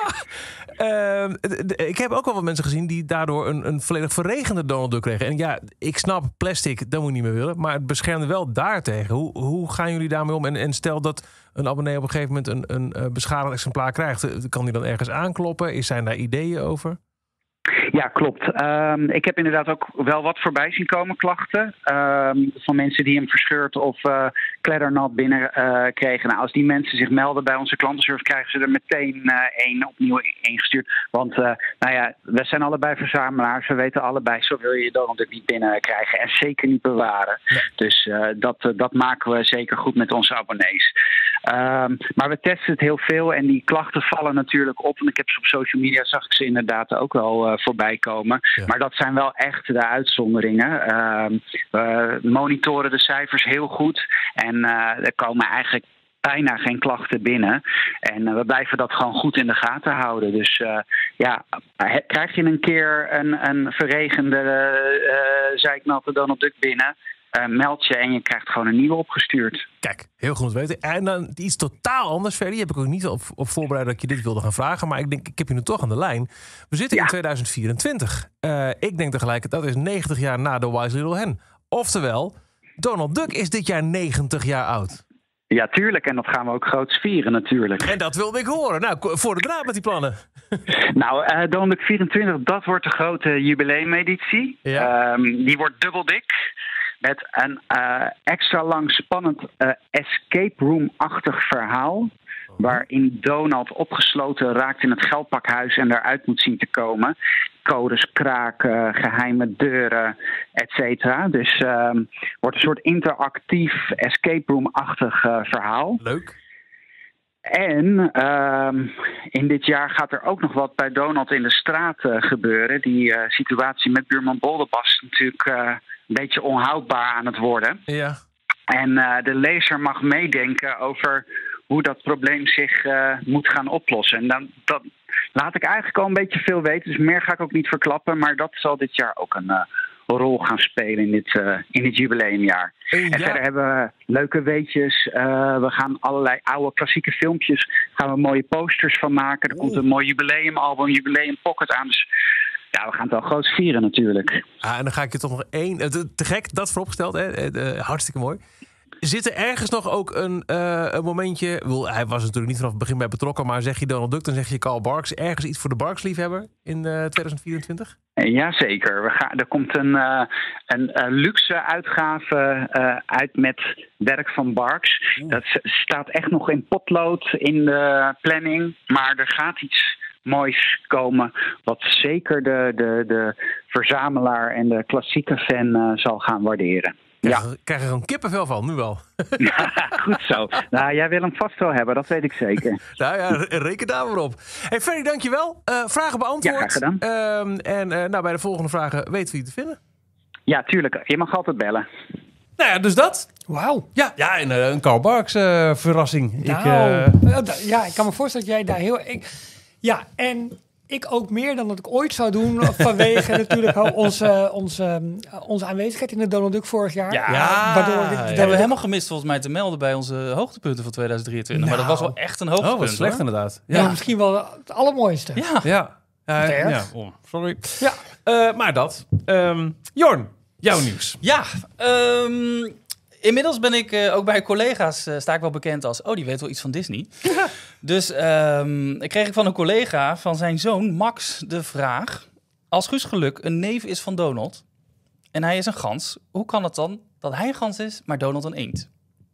Uh, d- d- ik heb ook wel wat mensen gezien die daardoor een, een volledig verregende Donald Duck kregen. En ja, ik snap plastic, dat moet je niet meer willen. Maar het beschermde wel daartegen. Hoe, hoe gaan jullie daarmee om? En, en stel dat een abonnee op een gegeven moment een, een, een beschadigd exemplaar krijgt. Kan die dan ergens aankloppen? Is zijn daar ideeën over? Ja, klopt. Um, ik heb inderdaad ook wel wat voorbij zien komen, klachten. Um, van mensen die hem verscheurd of uh, kleddernat binnen uh, kregen. Nou, als die mensen zich melden bij onze klantenservice, krijgen ze er meteen uh, één opnieuw ingestuurd. Want uh, nou ja, we zijn allebei verzamelaars. We weten allebei, zo wil je je Donald Duck niet binnenkrijgen. En zeker niet bewaren. Ja. Dus uh, dat, uh, dat maken we zeker goed met onze abonnees. Um, maar we testen het heel veel en die klachten vallen natuurlijk op. En ik heb ze op social media, zag ik ze inderdaad ook wel uh, voorbij komen. Ja. Maar dat zijn wel echt de uitzonderingen. Um, we monitoren de cijfers heel goed. En uh, er komen eigenlijk bijna geen klachten binnen. En uh, we blijven dat gewoon goed in de gaten houden. Dus uh, ja, krijg je een keer een, een verregende, uh, zeiknatte Donald Duck binnen, Uh, meld je en je krijgt gewoon een nieuwe opgestuurd. Kijk, heel goed weten. En dan iets totaal anders, Ferdy. Heb ik ook niet op, op voorbereid dat ik je dit wilde gaan vragen. Maar ik denk, ik heb je nu toch aan de lijn. We zitten ja. in tweeduizend vierentwintig. Uh, ik denk tegelijk, dat is negentig jaar na The Wise Little Hen. Oftewel, Donald Duck is dit jaar negentig jaar oud. Ja, tuurlijk. En dat gaan we ook groots vieren natuurlijk. En dat wilde ik horen. Nou, voor de draad met die plannen. Nou, uh, Donald Duck vierentwintig, dat wordt de grote jubileumeditie. Ja. Um, die wordt dubbel dik. Met een uh, extra lang spannend uh, escape room-achtig verhaal. Waarin Donald opgesloten raakt in het geldpakhuis en eruit moet zien te komen. Codes kraken, geheime deuren, et cetera. Dus het uh, wordt een soort interactief escape room-achtig uh, verhaal. Leuk. En uh, in dit jaar gaat er ook nog wat bij Donald in de straat uh, gebeuren. Die uh, situatie met buurman Bolderbas is natuurlijk uh, een beetje onhoudbaar aan het worden. Ja. En uh, de lezer mag meedenken over hoe dat probleem zich uh, moet gaan oplossen. En dan, dat laat ik eigenlijk al een beetje veel weten. Dus meer ga ik ook niet verklappen. Maar dat zal dit jaar ook een uh, rol gaan spelen in dit, uh, in dit jubileumjaar. En, ja. en verder hebben we leuke weetjes. Uh, we gaan allerlei oude klassieke filmpjes, gaan we mooie posters van maken. Er Oeh. komt een mooi jubileumalbum, jubileum pocket aan. Dus ja, we gaan het wel groot vieren natuurlijk. Ah, en dan ga ik je toch nog één... Te gek, dat vooropgesteld. Hè? Uh, hartstikke mooi. Zit er ergens nog ook een, uh, een momentje... Well, hij was natuurlijk niet vanaf het begin bij betrokken... maar zeg je Donald Duck, dan zeg je Carl Barks. Ergens iets voor de Barks-liefhebber in uh, tweeduizend vierentwintig? Jazeker. We gaan, er komt een, uh, een uh, luxe uitgave uh, uit met werk van Barks. Oeh. Dat staat echt nog in potlood in de planning. Maar er gaat iets moois komen... wat zeker de, de, de verzamelaar en de klassieke fan uh, zal gaan waarderen. Ja, ik krijg er gewoon kippenvel van, nu wel. Ja, goed zo. Nou, jij wil hem vast wel hebben, dat weet ik zeker. Nou ja, reken daar maar op. Hey Ferdy, dankjewel. Uh, vragen beantwoord. Ja, graag gedaan. Uh, en uh, nou, bij de volgende vragen weten we je te vinden. Ja, tuurlijk. Je mag altijd bellen. Nou ja, dus dat. Wauw. Ja, ja en uh, een Carl Barks uh, verrassing. Nou, ik, uh... ja, ik kan me voorstellen dat jij daar heel... Ik, ja, en... Ik ook meer dan dat ik ooit zou doen vanwege natuurlijk onze, onze, onze aanwezigheid in de Donald Duck vorig jaar. Ja, ja waardoor dit, dat hebben we helemaal gemist volgens mij te melden bij onze hoogtepunten van tweeduizend drieëntwintig. Nou, maar dat was wel echt een hoogtepunt. Oh, wat slecht hoor. Inderdaad. Ja. Ja, misschien wel het allermooiste. Ja. Ja. Uh, ja. Oh, sorry. Ja. Uh, maar dat. Um, Jorn, jouw nieuws. Ja, um, inmiddels ben ik uh, ook bij collega's, uh, sta ik wel bekend als... oh, die weet wel iets van Disney. Ja. Dus um, ik kreeg ik van een collega van zijn zoon Max de vraag... als Guus Geluk een neef is van Donald... en hij is een gans, hoe kan het dan dat hij een gans is, maar Donald een eend?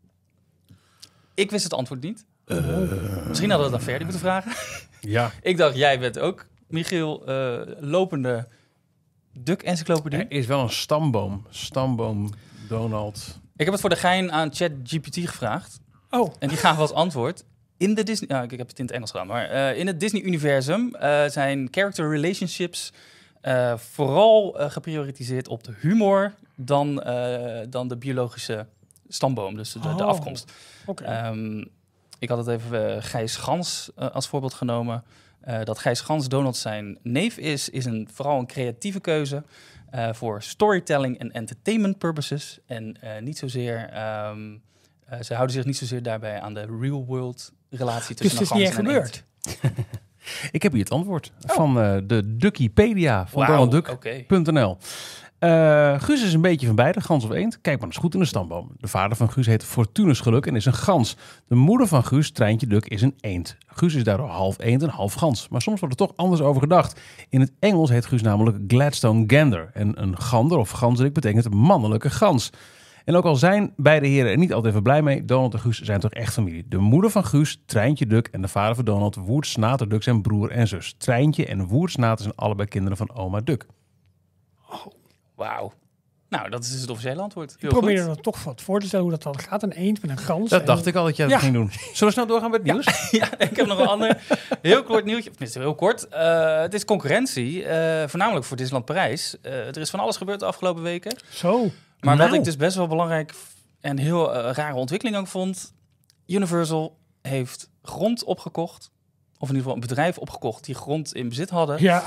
Ik wist het antwoord niet. Uh. Misschien hadden we het aan Ferdy moeten vragen. Ja. Ik dacht, jij bent ook, Michiel, uh, lopende duck-encyclopedie. Er is wel een stamboom. Stamboom Donald. Ik heb het voor de gein aan ChatGPT gevraagd. Oh. En die gaven als antwoord. In de Disney... Ja, ik heb het in het Engels gedaan. Maar uh, in het Disney-universum uh, zijn character relationships uh, vooral uh, geprioritiseerd op de humor dan, uh, dan de biologische stamboom. Dus de, oh. de afkomst. Okay. Um, ik had het even uh, Gijs Gans uh, als voorbeeld genomen. Uh, dat Gijs Gans Donald zijn neef is, is een, vooral een creatieve keuze uh, voor storytelling en entertainment purposes. En uh, niet zozeer, um, uh, ze houden zich niet zozeer daarbij aan de real world relatie tussen dus een het is gans niet en echt een gebeurd. Ik heb hier het antwoord oh. van uh, de Duckipedia van wow, donald duck punt n l. Okay. Uh, Guus is een beetje van beide, gans of eend. Kijk maar eens goed in de stamboom. De vader van Guus heet Fortunus Geluk en is een gans. De moeder van Guus, Treintje Duck, is een eend. Guus is daardoor half eend en half gans. Maar soms wordt er toch anders over gedacht. In het Engels heet Guus namelijk Gladstone Gander. En een gander of ganzerik betekent mannelijke gans. En ook al zijn beide heren er niet altijd even blij mee, Donald en Guus zijn toch echt familie. De moeder van Guus, Treintje Duck, en de vader van Donald, Woerd Snater Duck, zijn broer en zus. Treintje en Woerd Snater zijn allebei kinderen van oma Duck. Oh. Wauw. Nou, dat is dus het officiële antwoord. Ik probeer er toch wat voor te stellen hoe dat dan gaat. Een eend met een gans. Dat en... dacht ik al dat jij dat ja. ging doen. Zullen we snel doorgaan met het nieuws? Ja, ja, ik heb nog een ander heel kort nieuwtje. Tenminste, heel kort. Uh, het is concurrentie, uh, voornamelijk voor Disneyland Parijs. Uh, er is van alles gebeurd de afgelopen weken. Zo. Maar nou. wat ik dus best wel belangrijk en heel uh, rare ontwikkeling ook vond. Universal heeft grond opgekocht. Of in ieder geval een bedrijf opgekocht die grond in bezit hadden. Ja.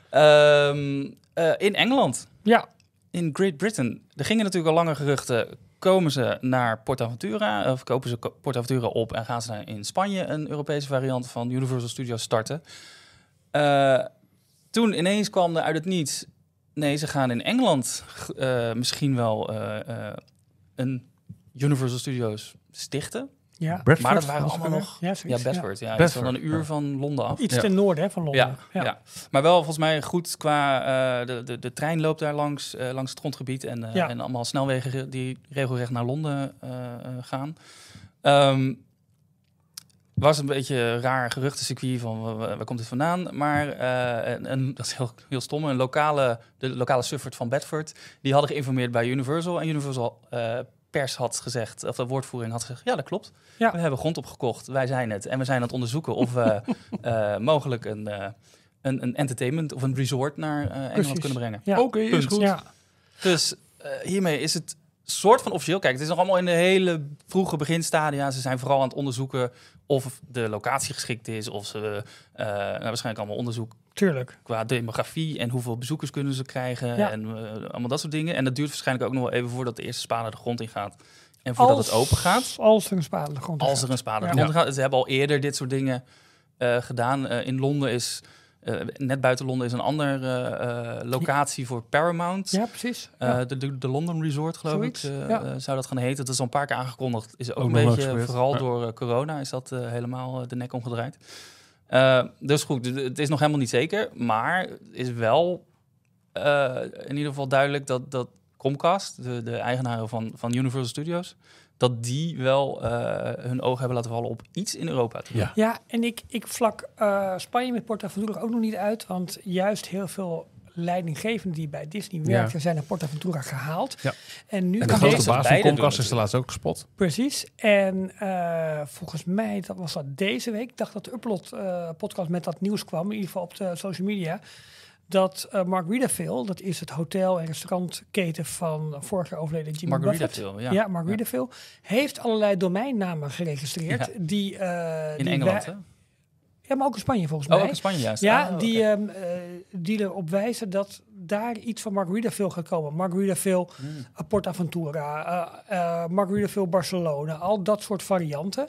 Um, uh, in Engeland. Ja. In Great Britain. Er gingen natuurlijk al lange geruchten. Komen ze naar PortAventura, of kopen ze PortAventura op en gaan ze daar in Spanje een Europese variant van Universal Studios starten. Uh, toen ineens kwam er uit het niets, nee, ze gaan in Engeland uh, misschien wel uh, uh, een Universal Studios stichten. Ja. Bradford, maar dat waren allemaal nog... Ja, ja, Bedford. Ja, Bedford. Is wel een uur ja. van Londen af. Iets ja. ten noorden hè, van Londen. Ja, ja. ja, maar wel volgens mij goed qua... Uh, de, de, de trein loopt daar langs, uh, langs het grondgebied. En, uh, ja. en allemaal snelwegen die regelrecht naar Londen uh, uh, gaan. Um, was een beetje een raar geruchtencircuit van waar, waar komt dit vandaan. Maar uh, en, en, dat is heel, heel stom. Een lokale, de lokale suffert van Bedford, die hadden geïnformeerd bij Universal. En Universal... Uh, pers had gezegd, of de woordvoering had gezegd, ja, dat klopt. Ja. We hebben grond opgekocht, wij zijn het. En we zijn aan het onderzoeken of we uh, mogelijk een, uh, een, een entertainment of een resort naar uh, Engeland Precies. kunnen brengen. Ja. Oké, okay, is goed. Ja. Dus uh, hiermee is het soort van officieel. Kijk, het is nog allemaal in de hele vroege beginstadia. Ze zijn vooral aan het onderzoeken of de locatie geschikt is, of ze uh, nou, waarschijnlijk allemaal onderzoek Tuurlijk. qua demografie en hoeveel bezoekers kunnen ze krijgen ja. en uh, allemaal dat soort dingen. En dat duurt waarschijnlijk ook nog wel even voordat de eerste spade de grond in gaat en voordat als, het open gaat. Als er een spade de grond in Als gaat. er een spade de ja. grond in gaat. Ze hebben al eerder dit soort dingen uh, gedaan. Uh, in Londen is, uh, net buiten Londen is een andere uh, locatie ja. voor Paramount. Ja, precies. Ja. Uh, de, de, de London Resort, geloof Zoiets. ik, uh, ja. uh, zou dat gaan heten. Dat is al een paar keer aangekondigd. Is ook, ook een beetje, vooral ja. door uh, corona, is dat uh, helemaal uh, de nek omgedraaid. Uh, dus goed, het is nog helemaal niet zeker. Maar is wel uh, in ieder geval duidelijk dat, dat Comcast, de, de eigenaren van, van Universal Studios, dat die wel uh, hun ogen hebben laten vallen op iets in Europa. Ja, ja en ik, ik vlak uh, Spanje met PortAventura ook nog niet uit. Want juist heel veel leidinggevenden die bij Disney werken, ja. zijn naar PortAventura gehaald. Ja. En, nu en de grote baas van Comcast is de laatste ook gespot. Precies. En uh, volgens mij, dat was dat deze week, ik dacht dat de Upload uh, podcast met dat nieuws kwam, in ieder geval op de social media, dat uh, Margaritaville, dat is het hotel- en restaurantketen van vorig jaar overleden Jimmy Margaritaville, Buffett. ja. Ja, Margaritaville. Ja. Heeft allerlei domeinnamen geregistreerd. Ja. Die, uh, in die Engeland, wij, hè? Ja, maar ook in Spanje volgens oh, mij. ook in Spanje juist. Ja, ah, die, okay. um, uh, die erop wijzen dat daar iets van Margaritaville gaat komen. Margaritaville, mm. uh, PortAventura, uh, uh, Margaritaville Barcelona, al dat soort varianten.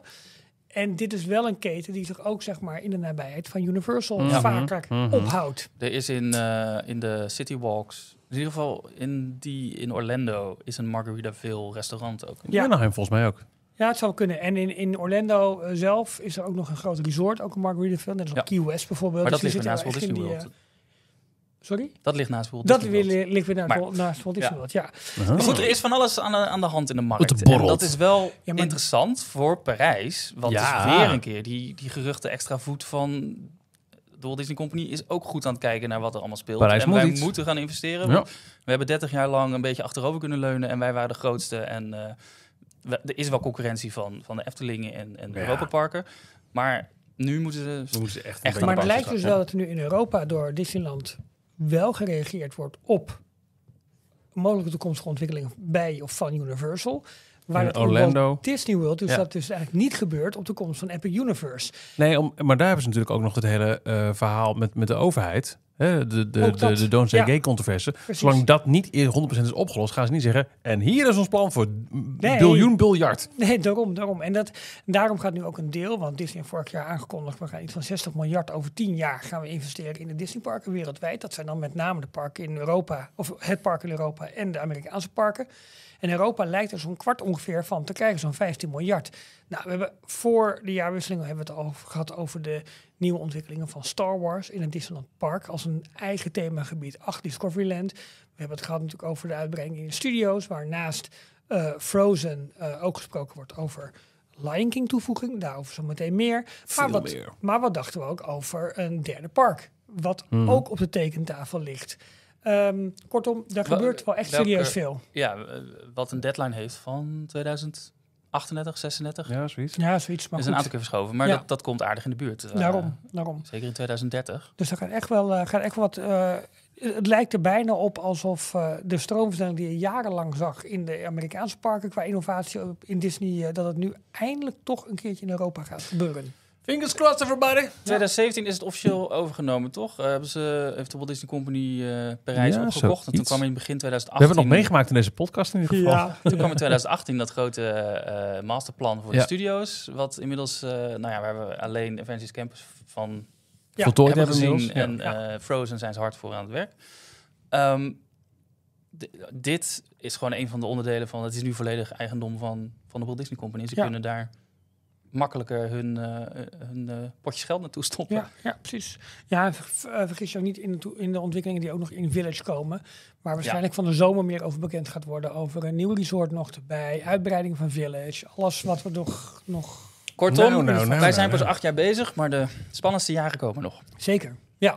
En dit is wel een keten die zich ook zeg maar in de nabijheid van Universal ja. vaker mm-hmm. ophoudt. Er is in, uh, in de City Walks, in ieder geval in die in Orlando, is een Margaritaville restaurant ook. Ja, nog een volgens mij ook. Ja, het zou kunnen. En in, in Orlando uh, zelf is er ook nog een groot resort, ook een Margaritaville, net als ja. Key West bijvoorbeeld. Maar dat dus ligt naast Walt Disney die, World. Uh, Sorry? Dat ligt naast Walt Dat Disney World. weer, ligt weer naar, Maar- naast Walt Disney World, ja. Uh-huh. Maar goed, er is van alles aan de, aan de hand in de markt. Wat er En borrelt. dat is wel Ja, maar- interessant voor Parijs. Want Ja. het is weer een keer die, die geruchte extra voet van de Walt Disney Company is ook goed aan het kijken naar wat er allemaal speelt. Parijs en moet wij iets. moeten gaan investeren. Ja. Want we hebben dertig jaar lang een beetje achterover kunnen leunen en wij waren de grootste. En eh, we- er is wel concurrentie van, van de Eftelingen en, en de Ja. Europaparken. Maar nu moeten ze... We moeten echt, Echt een Maar beetje het lijkt dus passen wel dat er nu in Europa door Disneyland wel gereageerd wordt op mogelijke toekomstige ontwikkelingen bij of van Universal. Waar In het in Orlando. Walt Disney World dus Ja. dat dus eigenlijk niet gebeurt op de komst van Epic Universe. Nee, om, maar daar hebben ze natuurlijk ook nog het hele eh, verhaal met, met de overheid. Hè, de, de, Ook de, dat. de Don't Say Ja. Gay controverse. Precies. Zolang dat niet honderd procent is opgelost, gaan ze niet zeggen... en hier is ons plan voor Nee. biljoen biljard. Nee, daarom, daarom. En dat, daarom gaat nu ook een deel, want Disney heeft vorig jaar aangekondigd, we gaan iets van zestig miljard over tien jaar gaan we investeren in de Disneyparken wereldwijd. Dat zijn dan met name de parken in Europa, of het park in Europa en de Amerikaanse parken. En Europa lijkt er zo'n kwart ongeveer van te krijgen, zo'n vijftien miljard. Nou, we hebben voor de jaarwisseling hebben we het over gehad over de nieuwe ontwikkelingen van Star Wars in het Disneyland Park als een eigen themagebied achter Discoveryland. We hebben het gehad natuurlijk over de uitbreiding in de studio's, waar naast uh, Frozen uh, ook gesproken wordt over Lion King toevoeging. Daarover zo meteen meer. Maar Veel wat, meer. maar wat dachten we ook over een derde park, wat Mhm. ook op de tekentafel ligt. Um, kortom, daar Wel, gebeurt wel echt welke- serieus veel. Ja, eh, wat een deadline heeft van tweeduizend achtendertig, zesendertig. Ja, zoiets. Ja, zoiets. Maar is een goed, aantal keer verschoven, maar Ja. dat, dat komt aardig in de buurt. Eh, daarom, daarom. Zeker in tweeduizend dertig. Dus daar gaat echt wel, uh, gaat echt wat. Uh, het lijkt er bijna op alsof uh, de stroomversnelling die je jarenlang zag in de Amerikaanse parken qua innovatie in Disney, uh, dat het nu eindelijk toch een keertje in Europa gaat gebeuren. Fingers crossed, everybody. tweeduizend zeventien is het officieel overgenomen, toch? Uh, hebben ze, heeft de Walt Disney Company uh, Parijs Ja, opgekocht. En toen zoiets. kwam in begin We tweeduizend achttien... hebben het nog meegemaakt in deze podcast in ieder geval. Ja, Toen kwam in tweeduizend achttien dat grote uh, masterplan voor Ja. de studio's. Wat inmiddels, uh, nou ja, waar we alleen Avengers Campus van Ja, Voltooid hebben hebben gezien. inmiddels. En Ja. uh, Frozen zijn ze hard voor aan het werk. Um, d- dit is gewoon een van de onderdelen van... Het is nu volledig eigendom van, van de Walt Disney Company. Ze Ja. kunnen daar makkelijker hun, uh, hun uh, potjes geld naartoe stoppen. ja, ja, precies. Ja, ver- uh, vergis je ook niet in de, to- in de ontwikkelingen die ook nog in Village komen. Waar waarschijnlijk van de zomer meer over bekend gaat worden. Over een nieuw resort nog erbij. Uitbreiding van Village. Alles wat we nog... nog Kortom, Nou, nou, nou, wij nou, zijn pas nou. acht jaar bezig, maar de spannendste jaren komen nog. zeker, ja.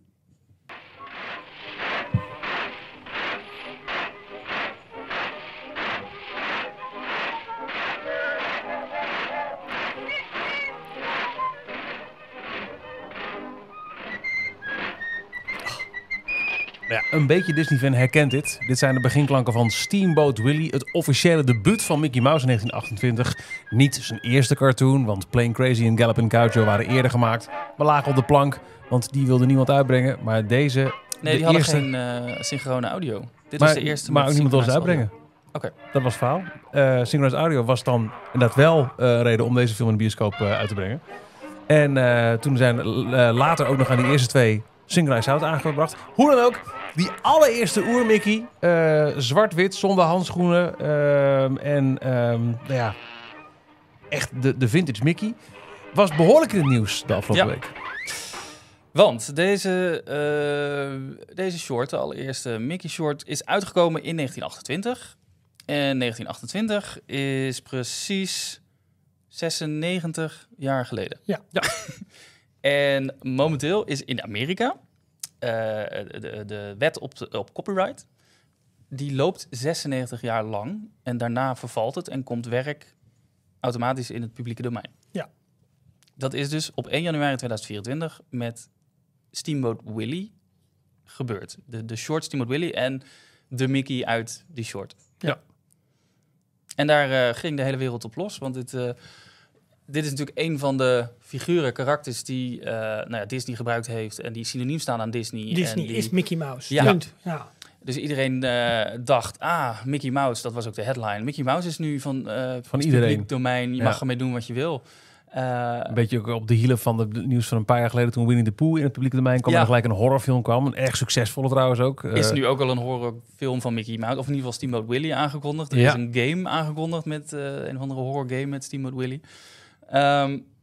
Ja, een beetje Disney-fan herkent dit. Dit zijn de beginklanken van Steamboat Willie, het officiële debuut van Mickey Mouse in negentien achtentwintig. Niet zijn eerste cartoon, want Plain Crazy en Gallopin' Gaucho waren eerder gemaakt. We lagen op de plank, want die wilde niemand uitbrengen. Maar deze, Nee, de die hadden eerste, geen uh, synchrone audio. Dit maar, was de eerste maar met ook niemand wilde ze synchronized uitbrengen. Oké. Dat was het verhaal. Uh, Synchronized audio was dan inderdaad wel uh, een reden om deze film in de bioscoop uh, uit te brengen. En uh, toen zijn uh, later ook nog aan die eerste twee Synchronized sound aangebracht. Hoe dan ook, die allereerste oer-Mickey, uh, zwart-wit, zonder handschoenen uh, en um, nou ja, echt de, de vintage Mickey, was behoorlijk in het nieuws de afgelopen Ja. week. Want deze, uh, deze short, de allereerste Mickey short, is uitgekomen in negentien achtentwintig. En negentien achtentwintig is precies zesennegentig jaar geleden. Ja. ja. En momenteel is in Amerika uh, de, de wet op, de, op copyright, die loopt zesennegentig jaar lang. En daarna vervalt het en komt werk automatisch in het publieke domein. Ja. Dat is dus op één januari tweeduizend vierentwintig met Steamboat Willie gebeurd. De, de short Steamboat Willie en de Mickey uit die short. Ja. En daar uh, ging de hele wereld op los. Want dit, uh, dit is natuurlijk een van de figuren, karakters die uh, nou ja, Disney gebruikt heeft. En die synoniem staan aan Disney. Disney en die, is Mickey Mouse. Ja. Punt. Ja. Dus iedereen uh, dacht, ah, Mickey Mouse, dat was ook de headline. Mickey Mouse is nu van, uh, van het iedereen. publiek domein. Je Ja. mag ermee doen wat je wil. Uh, Een beetje ook op de hielen van het nieuws van een paar jaar geleden toen Winnie the Pooh in het publieke domein kwam Ja. en er gelijk een horrorfilm kwam. Een erg succesvolle trouwens ook. is Uh, nu ook al een horrorfilm van Mickey Mouse, of in ieder geval Steamboat Willie aangekondigd. Er Ja. is een game aangekondigd met uh, een of andere horror game met Steamboat Willie. Um, dit is natuurlijk een van de figuren, karakters die uh, nou ja, Disney gebruikt heeft. En die synoniem staan aan Disney. Dus iedereen uh, dacht, ah, Mickey Mouse, dat was ook de headline. Mickey Mouse is nu van uh, van het publiek domein. Je mag ermee doen wat je wil. Uh, een beetje ook op de hielen van het nieuws van een paar jaar geleden toen Winnie the Pooh in het publieke domein kwam. En er gelijk een horrorfilm van Mickey Mouse. is nu ook al een horrorfilm van Mickey Mouse, of in ieder geval Steamboat Willie aangekondigd met uh, een of andere horror game met Steamboat Willie. Um,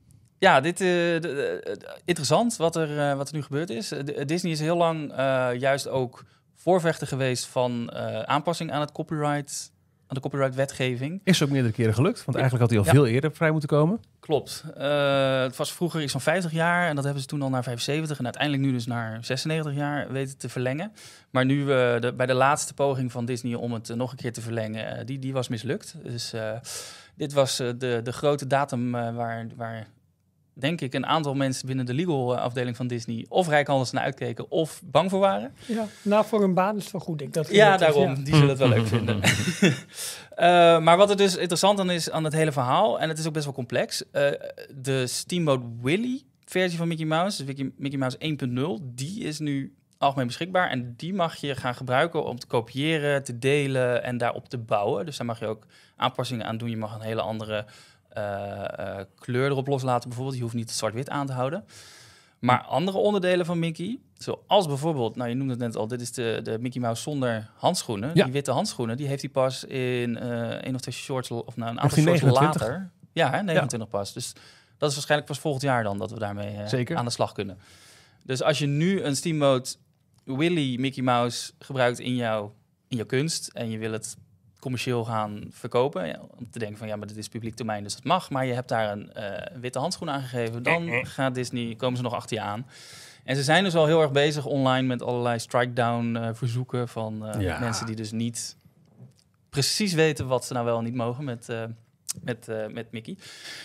Ja, dit uh, de, de, interessant wat er, uh, wat er nu gebeurd is. De, Disney is heel lang uh, juist ook voorvechter geweest van uh, aanpassing aan het copyright, aan de copyright-wetgeving. Is ook meerdere keren gelukt, want eigenlijk had hij al ja. veel eerder vrij moeten komen. Klopt. Uh, het was vroeger iets van vijftig jaar en dat hebben ze toen al naar vijfenzeventig en uiteindelijk nu dus naar zesennegentig jaar weten te verlengen. Maar nu uh, de, bij de laatste poging van Disney om het uh, nog een keer te verlengen, uh, die, die was mislukt. Dus uh, dit was uh, de, de grote datum uh, waar... waar denk ik, een aantal mensen binnen de legal afdeling van Disney of rijkhandels naar uitkeken of bang voor waren. Ja, nou voor hun baan is het wel goed. Ik dat ja, daarom. Is, ja. Die zullen het wel leuk vinden. uh, maar wat er dus interessant aan is aan het hele verhaal, en het is ook best wel complex, uh, de Steamboat Willie versie van Mickey Mouse, dus Mickey Mouse één punt nul, die is nu algemeen beschikbaar en die mag je gaan gebruiken om te kopiëren, te delen en daarop te bouwen. Dus daar mag je ook aanpassingen aan doen. Je mag een hele andere Uh, uh, kleur erop loslaten bijvoorbeeld. Je hoeft niet zwart-wit aan te houden. Maar andere onderdelen van Mickey, zoals bijvoorbeeld, nou je noemde het net al, dit is de, de Mickey Mouse zonder handschoenen. Ja. Die witte handschoenen, die heeft hij pas in uh, een of twee shorts, of nou een aantal shorts later. Ja, hè, negenentwintig ja. pas. Dus dat is waarschijnlijk pas volgend jaar dan dat we daarmee uh, aan de slag kunnen. Dus als je nu een Steamboat Willie Mickey Mouse gebruikt in jouw, in jouw kunst en je wil het commercieel gaan verkopen, ja, om te denken van ja, maar dit is publiek domein, dus dat mag, maar je hebt daar een uh, witte handschoen aangegeven, dan gaat Disney, komen ze nog achter je aan. En ze zijn dus al heel erg bezig online met allerlei strike-down uh, verzoeken van uh, ja. mensen die dus niet precies weten wat ze nou wel en niet mogen met, uh, met, uh, met Mickey.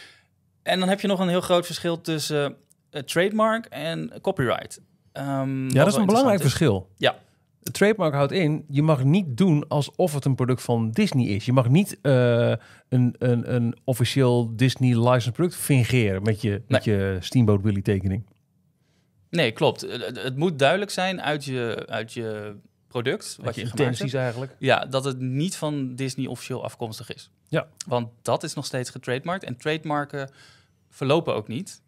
En dan heb je nog een heel groot verschil tussen uh, trademark en copyright. Um, ja, dat is een belangrijk is. verschil. Ja. De trademark houdt in, je mag niet doen alsof het een product van Disney is. Je mag niet uh, een, een, een officieel Disney licensed product fingeren met je, nee. met je Steamboat Willie tekening. Nee, klopt. Het, het moet duidelijk zijn uit je, uit je product, wat je, je gemaakt hebt. Eigenlijk. Ja, dat het niet van Disney officieel afkomstig is. Ja. Want dat is nog steeds getrademarkt. En trademarken verlopen ook niet.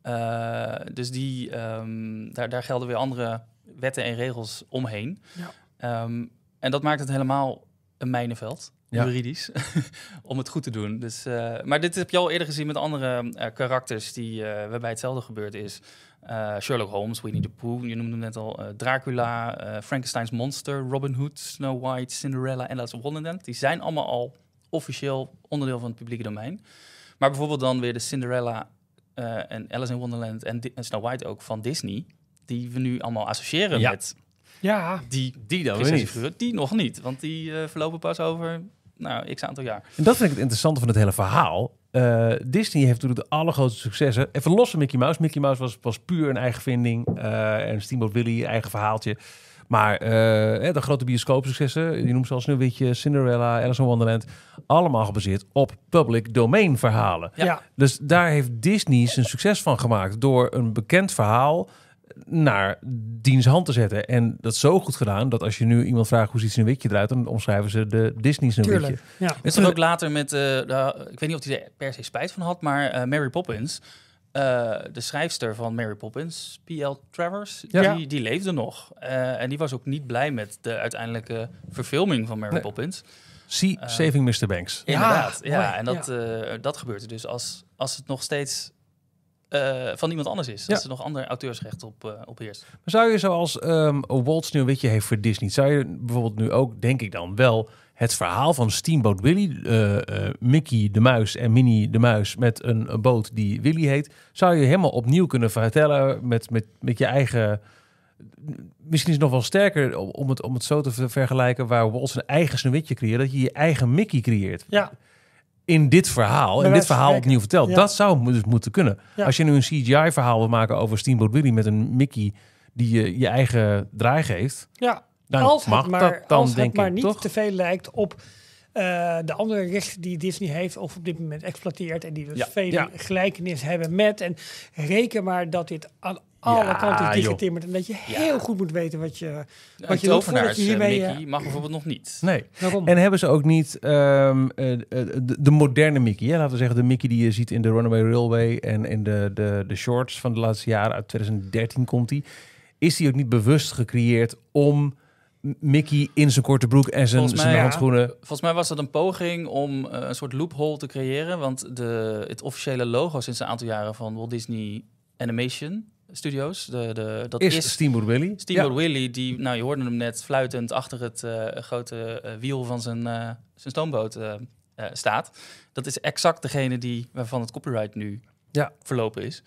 Uh, dus die, um, daar, daar gelden weer andere wetten en regels omheen. Ja. Um, en dat maakt het helemaal een mijnenveld, ja. juridisch, om het goed te doen. Dus, uh, maar dit heb je al eerder gezien met andere uh, karakters die, uh, waarbij hetzelfde gebeurd is. Uh, Sherlock Holmes, Winnie the Pooh, je noemde hem net al, uh, Dracula, uh, Frankenstein's monster, Robin Hood, Snow White, Cinderella en Alice in Wonderland. Die zijn allemaal al officieel onderdeel van het publieke domein. Maar bijvoorbeeld dan weer de Cinderella uh, en Alice in Wonderland en, Di- en Snow White ook van Disney, die we nu allemaal associëren ja. met ja. die, die dan weer niet. Figuur, die nog niet, want die uh, verlopen pas over nou, x aantal jaar. En dat vind ik het interessante van het hele verhaal. Uh, Disney heeft natuurlijk de allergrootste successen. Even los van Mickey Mouse. Mickey Mouse was, was puur een eigen vinding. Uh, en Steamboat Willie, eigen verhaaltje. Maar uh, de grote bioscoopsuccessen, je noemt ze al Sneeuwwitje, Cinderella, Alice in Wonderland, allemaal gebaseerd op public domain verhalen. Ja. Ja. Dus daar heeft Disney zijn succes van gemaakt door een bekend verhaal naar diens hand te zetten. En dat is zo goed gedaan dat als je nu iemand vraagt hoe ziet Sneeuwwitje eruit, dan omschrijven ze de Disney Sneeuwwitje. Ja. Het is er ook later met, uh, de, ik weet niet of hij er per se spijt van had, maar uh, Mary Poppins, uh, de schrijfster van Mary Poppins, P L Travers, ja. die, die leefde nog. Uh, en die was ook niet blij met de uiteindelijke verfilming van Mary nee. Poppins. See uh, Saving mister Banks. Inderdaad, ja. ja. ja en dat, ja. Uh, dat gebeurt er dus als, als het nog steeds Uh, van iemand anders is. Ja. Als er nog ander auteursrecht op, uh, op heerst. Maar zou je zoals um, Walt Sneeuwwitje heeft voor Disney, zou je bijvoorbeeld nu ook, denk ik dan wel, het verhaal van Steamboat Willie, uh, uh, Mickey de Muis en Minnie de Muis met een, een boot die Willie heet, zou je helemaal opnieuw kunnen vertellen met, met, met je eigen. Misschien is het nog wel sterker om het, om het zo te vergelijken, waar Walt zijn eigen Sneeuwwitje creëert, dat je je eigen Mickey creëert. Ja. In dit verhaal, en dit verhaal opnieuw vertelt. Ja. Dat zou dus moeten kunnen. Ja. Als je nu een C G I-verhaal wil maken over Steamboat Willie met een Mickey die je je eigen draai geeft, ja. dan als mag het maar, dat dan, als denk het maar ik, niet toch? te veel lijkt op uh, de andere rechten die Disney heeft of op dit moment exploiteert en die dus ja. veel ja. gelijkenis hebben met. En reken maar dat dit aan alle ja, kanten is dichtgetimmerd en dat je ja. heel goed moet weten wat je wat je doet voordat je hiermee Mickey mag bijvoorbeeld nog niet. Nee. Waarom? En hebben ze ook niet um, uh, de, de moderne Mickey, hè? Laten we zeggen de Mickey die je ziet in de Runaway Railway en in de, de, de shorts van de laatste jaren, uit twintig dertien komt die. Is die ook niet bewust gecreëerd om Mickey in zijn korte broek en zijn, Volgens mij, zijn ja. handschoenen. Volgens mij was dat een poging om uh, een soort loophole te creëren. Want de, het officiële logo sinds een aantal jaren van Walt Disney Animation Studios. De, de, dat is, is Steamboat Willie. Steamboat Ja. Willie, die, nou je hoorde hem net fluitend achter het uh, grote uh, wiel van zijn, uh, zijn stoomboot uh, uh, staat. Dat is exact degene die, waarvan het copyright nu Ja. verlopen is.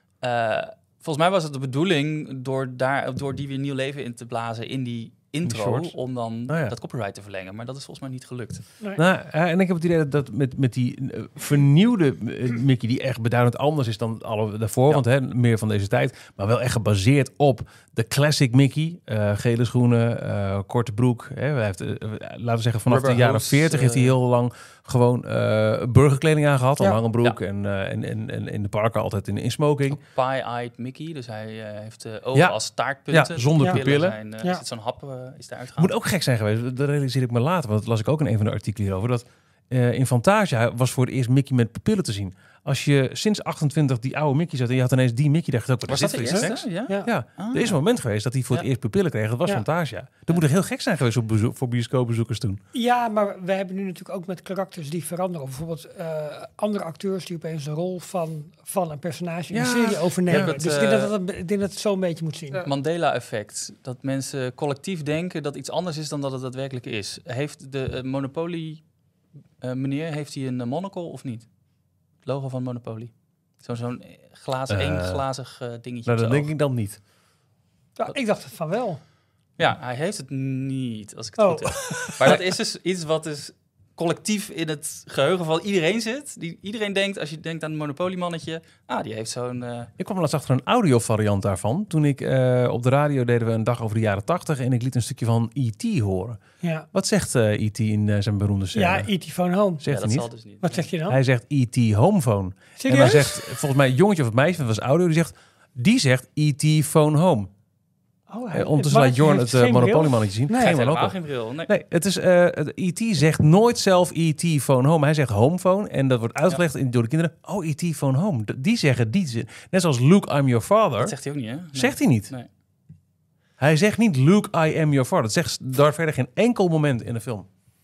Uh, volgens mij was het de bedoeling door, daar, door die weer nieuw leven in te blazen in die intro, om dan oh ja. dat copyright te verlengen. Maar dat is volgens mij niet gelukt. Nee. Nou, en ik heb het idee dat, dat met, met die uh, vernieuwde uh, Mickey, die echt beduidend anders is dan alle daarvoor, ja. want hè, meer van deze tijd, maar wel echt gebaseerd op de classic Mickey. Uh, gele schoenen, uh, korte broek. Hè, hij heeft, uh, laten we zeggen, vanaf Rubber de jaren hose, veertig uh, heeft hij heel lang gewoon uh, burgerkleding aangehad, een ja. lange broek Ja. en, uh, en, en, en in de parken altijd in, in smoking. Pie-eyed Mickey, dus hij uh, heeft uh, ogen Ja. als staartpunten. Ja, zonder De pupillen. Zijn, uh, Ja. Is het zo'n hap uh, is daar uitgehaald. Moet ook gek zijn geweest, dat realiseer ik me later, want dat las ik ook in een van de artikelen hierover, dat uh, in Fantasia was voor het eerst Mickey met pupillen te zien. Als je sinds achtentwintig die oude Mickey zat en je had ineens die Mickey, dacht je ook, wat Was is dat dit de voor iets eerste? geks? Ja? Ja. Ja, Ah. er is een moment geweest dat hij voor het Ja. eerst pupillen kreeg. Dat was Ja. Fantasia. Dat moet er heel gek zijn geweest op bezoek, voor bioscoopbezoekers toen. Ja, maar we hebben nu natuurlijk ook met karakters die veranderen. Of bijvoorbeeld uh, andere acteurs die opeens de rol van, van een personage in Ja. de serie overnemen. Ja, dat, dus ik denk uh, dat, dat, ik denk dat het zo een beetje moet zien. Mandela-effect. Dat mensen collectief denken dat iets anders is dan dat het daadwerkelijk is. Heeft de uh, Monopoly uh, meneer, heeft hij een uh, monocle of niet? Het logo van Monopoly. Zo, zo'n glazen, Uh, één glazig uh, dingetje. Nou, op dat zijn denk oog. ik dan niet. Ja, ik dacht het van wel. Ja, hij heeft het niet, als ik het Oh. goed heb. Maar dat is dus iets wat dus collectief in het geheugen van iedereen zit. Die, iedereen denkt, als je denkt aan het Monopoly-mannetje, ah, die heeft zo'n... Uh, Ik kwam laatst achter een audiovariant daarvan. Toen ik uh, op de radio deden we een dag over de jaren tachtig en ik liet een stukje van E T horen. Ja, Wat zegt uh, E T in uh, zijn beroemde scène? ja E T Phone Home. Zegt ja, hij dat niet? zal dus niet. Wat zeg je dan? Hij zegt E T Homephone. Serieus? En hij zegt, volgens mij, een jongetje of het meisje, dat was audio, die zegt, die zegt E T Phone Home. Oh, Uh, ondertussen laat Jorn het uh, Monopoly-mannetje zien. Nee, Geen Hij heeft monopoly. helemaal geen bril. Nee. Nee, het is, uh, E T zegt nooit zelf E T Phone Home. Hij zegt Homephone. En dat wordt uitgelegd in, door de kinderen. Oh, E T Phone Home. D- Die zeggen die zin. Net zoals Luke, I'm your father. Dat zegt hij ook niet, hè? Nee. Zegt hij niet. Nee. Hij zegt niet Luke, I am your father. Dat zegt Darth Vader geen enkel moment in de film.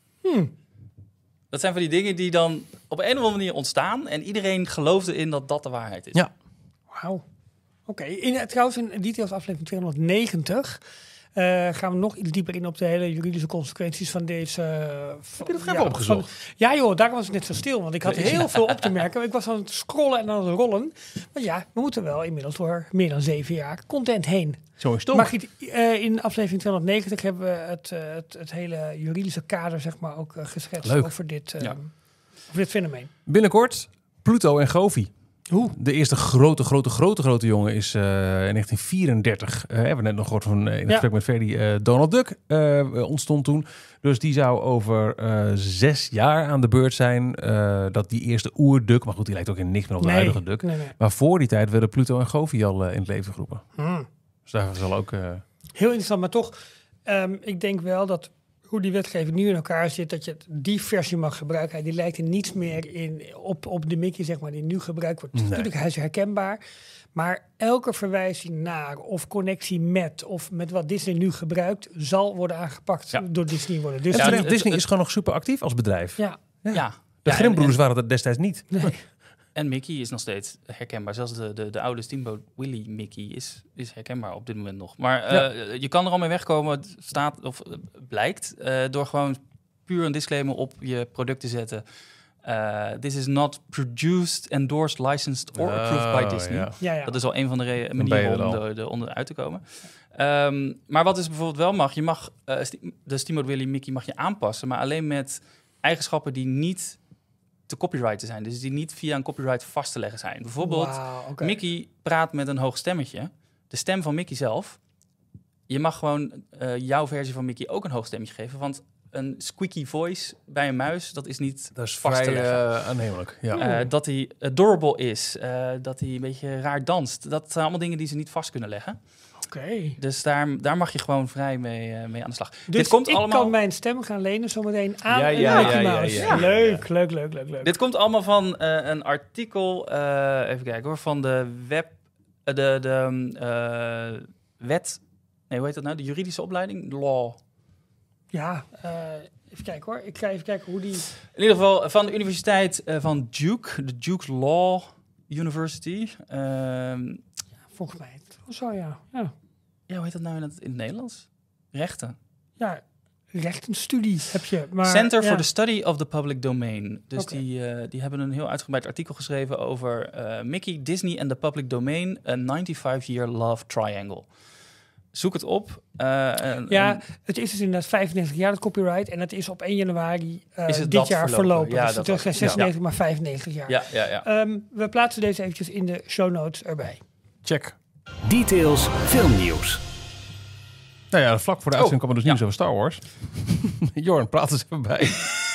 Dat zijn van die dingen die dan op een of andere manier ontstaan. En iedereen gelooft erin dat dat de waarheid is. Ja. Wauw. Oké, in trouwens in Details aflevering tweehonderdnegentig uh, gaan we nog iets dieper in op de hele juridische consequenties van deze... Uh, Heb je dat even opgezocht? Van, ja joh, daarom was ik net zo stil, want ik had heel veel op te merken. Ik was aan het scrollen en aan het rollen. Maar ja, we moeten wel inmiddels door meer dan zeven jaar content heen. Zo is het ook. Margriet, uh, in aflevering tweehonderdnegentig hebben we het, uh, het, het hele juridische kader zeg maar ook uh, geschetst Leuk. over dit, uh, Ja. over dit fenomeen. Binnenkort Pluto en Goofy. Hoe? De eerste grote, grote, grote, grote jongen is uh, in negentien vierendertig. Uh, hebben we net nog gehoord van uh, in het Ja. gesprek met Ferdy. Uh, Donald Duck uh, ontstond toen. Dus die zou over uh, zes jaar aan de beurt zijn. Uh, dat die eerste oerduck. Maar goed, die lijkt ook in niks meer op de Nee. huidige Duck. Nee, nee. Maar voor die tijd werden Pluto en Goofy al uh, in het leven geroepen. Hmm. Dus daar zal ook... Uh, Heel interessant, maar toch, um, ik denk wel dat hoe die wetgeving nu in elkaar zit, dat je die versie mag gebruiken. Die lijkt er niets meer in, op, op de Mickey, zeg maar, die nu gebruikt wordt. Nee. Natuurlijk, hij is herkenbaar. Maar elke verwijzing naar of connectie met of met wat Disney nu gebruikt, zal worden aangepakt Ja. door Disney worden. Dus en Ja, terecht, het- Disney het- is gewoon nog super actief als bedrijf. ja, Ja. Ja. De Ja, Grimm-broeders en- waren dat destijds niet. nee. En Mickey is nog steeds herkenbaar. Zelfs de, de, de oude Steamboat Willie Mickey is, is herkenbaar op dit moment nog. Maar uh, Ja. je kan er al mee wegkomen, het staat, of uh, blijkt, uh, door gewoon puur een disclaimer op je product te zetten. Uh, This is not produced, endorsed, licensed or approved by Disney. Ja. Ja, ja. Dat is al een van de re- ben je manieren er om al. er, er onderuit te komen. Um, maar wat dus bijvoorbeeld wel mag, je mag uh, sti- de Steamboat Willie Mickey mag je aanpassen, maar alleen met eigenschappen die niet te copyrighten zijn. Dus die niet via een copyright vast te leggen zijn. Bijvoorbeeld, Wauw, oké. Mickey praat met een hoog stemmetje. De stem van Mickey zelf. Je mag gewoon uh, jouw versie van Mickey ook een hoog stemmetje geven, want een squeaky voice bij een muis, dat is niet Dat is vast te vrij leggen. uh, aannemelijk. Ja. Uh, dat hij adorable is, uh, dat hij een beetje raar danst. Dat zijn allemaal dingen die ze niet vast kunnen leggen. Oké. Dus daar, daar mag je gewoon vrij mee, uh, mee aan de slag. Dus Dit komt ik allemaal, kan mijn stem gaan lenen zometeen aan Ja, een ja, Mickey ja, ja, Mouse. ja, ja, ja. Leuk, leuk, leuk, leuk, leuk. dit komt allemaal van uh, een artikel, uh, even kijken hoor, van de web, uh, de, de uh, wet, nee hoe heet dat nou, de juridische opleiding, law, Ja, uh, even kijken hoor. Ik ga even kijken hoe die... In ieder geval van de universiteit uh, van Duke, de Duke Law University. Uh, ja, volgens mij. Zo ja. ja. Ja, hoe heet dat nou in het, in het Nederlands? Rechten. Ja, rechtenstudie heb je. Maar, Center ja. for the Study of the Public Domain. Dus Okay. die, uh, die hebben een heel uitgebreid artikel geschreven over uh, Mickey, Disney en the Public Domain, a vijfennegentig year love triangle. Zoek het op. Uh, en, ja, en het is dus inderdaad vijfennegentig jaar het copyright en het is op één januari uh, is het dit dat jaar verlopen? verlopen. Ja, dus dat het is was- zesennegentig, maar vijfennegentig jaar. ja, ja, ja. Um, we plaatsen deze eventjes in de show notes erbij. Check. Details filmnieuws. Nou ja, vlak voor de Oh, uitzending kwam er dus ja. nieuws over Star Wars. Jorn, praat eens even bij.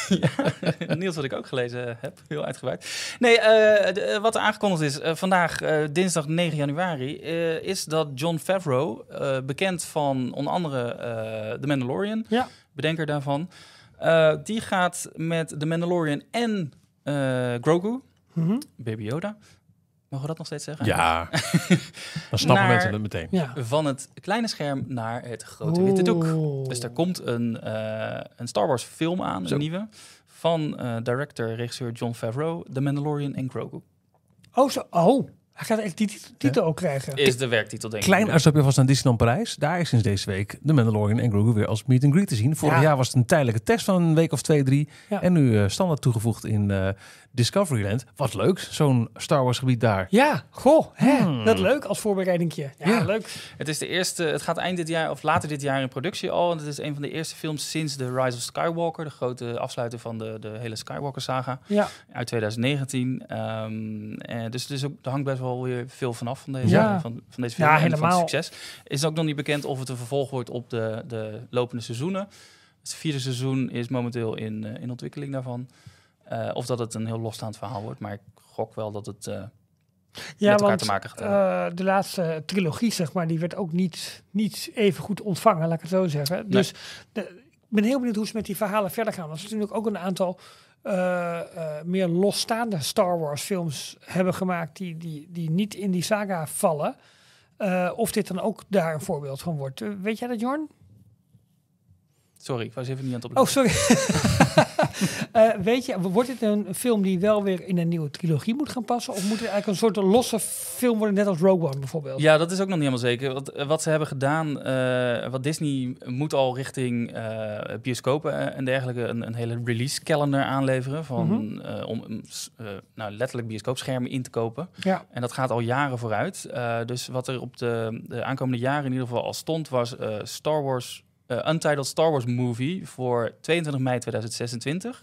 Nieuws wat ik ook gelezen heb, heel uitgebreid. Nee, uh, de, wat er aangekondigd is, uh, vandaag uh, dinsdag negen januari, uh, is dat Jon Favreau, uh, bekend van onder andere uh, The Mandalorian, Ja. bedenker daarvan, uh, die gaat met The Mandalorian en uh, Grogu, Mm-hmm. Baby Yoda, mogen we dat nog steeds zeggen? Ja, dan snappen Naar- mensen het meteen. Ja. Van het kleine scherm naar het grote witte doek. Oeh. Dus er komt een, uh, een Star Wars film aan, Zo. een nieuwe, van uh, director, regisseur Jon Favreau, The Mandalorian en Grogu. Oh, zo. Oh, hij gaat echt die tit- titel ook krijgen. Is de werktitel, denk ik. Klein uitstapje vast naar Disneyland Parijs. Daar is sinds deze week de Mandalorian en Grogu weer als meet and greet te zien. Vorig Ja. jaar was het een tijdelijke test van een week of twee, drie. Ja. En nu uh, standaard toegevoegd in uh, Discoveryland. Wat leuk, zo'n Star Wars gebied daar. Ja, goh, hè, Hmm. dat leuk als voorbereidingje. Ja, Ja. leuk. Het is de eerste, het gaat eind dit jaar of later dit jaar in productie al. En het is een van de eerste films sinds The Rise of Skywalker, de grote afsluiter van de, de hele Skywalker-saga Ja, uit twintig negentien. Um, en dus dus ook, er hangt best wel weer veel vanaf van deze, Ja. van, van deze film Ja, en van helemaal. het succes. Is ook nog niet bekend of het een vervolg wordt op de, de lopende seizoenen. Het vierde seizoen is momenteel in, uh, in ontwikkeling daarvan. Uh, of dat het een heel losstaand verhaal wordt, maar ik gok wel dat het uh, ja met elkaar want te maken gaat hebben. uh, de laatste trilogie, zeg maar, die werd ook niet, niet even goed ontvangen, laat ik het zo zeggen. Dus de, ik ben heel benieuwd hoe ze met die verhalen verder gaan. Want ze natuurlijk ook een aantal uh, uh, meer losstaande Star Wars films hebben gemaakt die, die, die niet in die saga vallen. Uh, of dit dan ook daar een voorbeeld van wordt. Uh, weet jij dat, Jorn? Sorry, ik was even niet aan het Oh, opletten. sorry. uh, weet je, wordt dit een film die wel weer in een nieuwe trilogie moet gaan passen? Of moet het eigenlijk een soort losse film worden, net als Rogue One bijvoorbeeld? Ja, dat is ook nog niet helemaal zeker. Wat, wat ze hebben gedaan, uh, wat Disney moet al richting uh, bioscopen en dergelijke een, een hele release calendar aanleveren van, Mm-hmm. uh, om uh, nou, letterlijk bioscoopschermen in te kopen. Ja. En dat gaat al jaren vooruit. Uh, dus wat er op de, de aankomende jaren in ieder geval al stond, was uh, Star Wars, uh, Untitled Star Wars Movie voor tweeëntwintig mei tweeduizend zesentwintig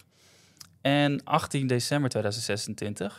en achttien december tweeduizend zesentwintig.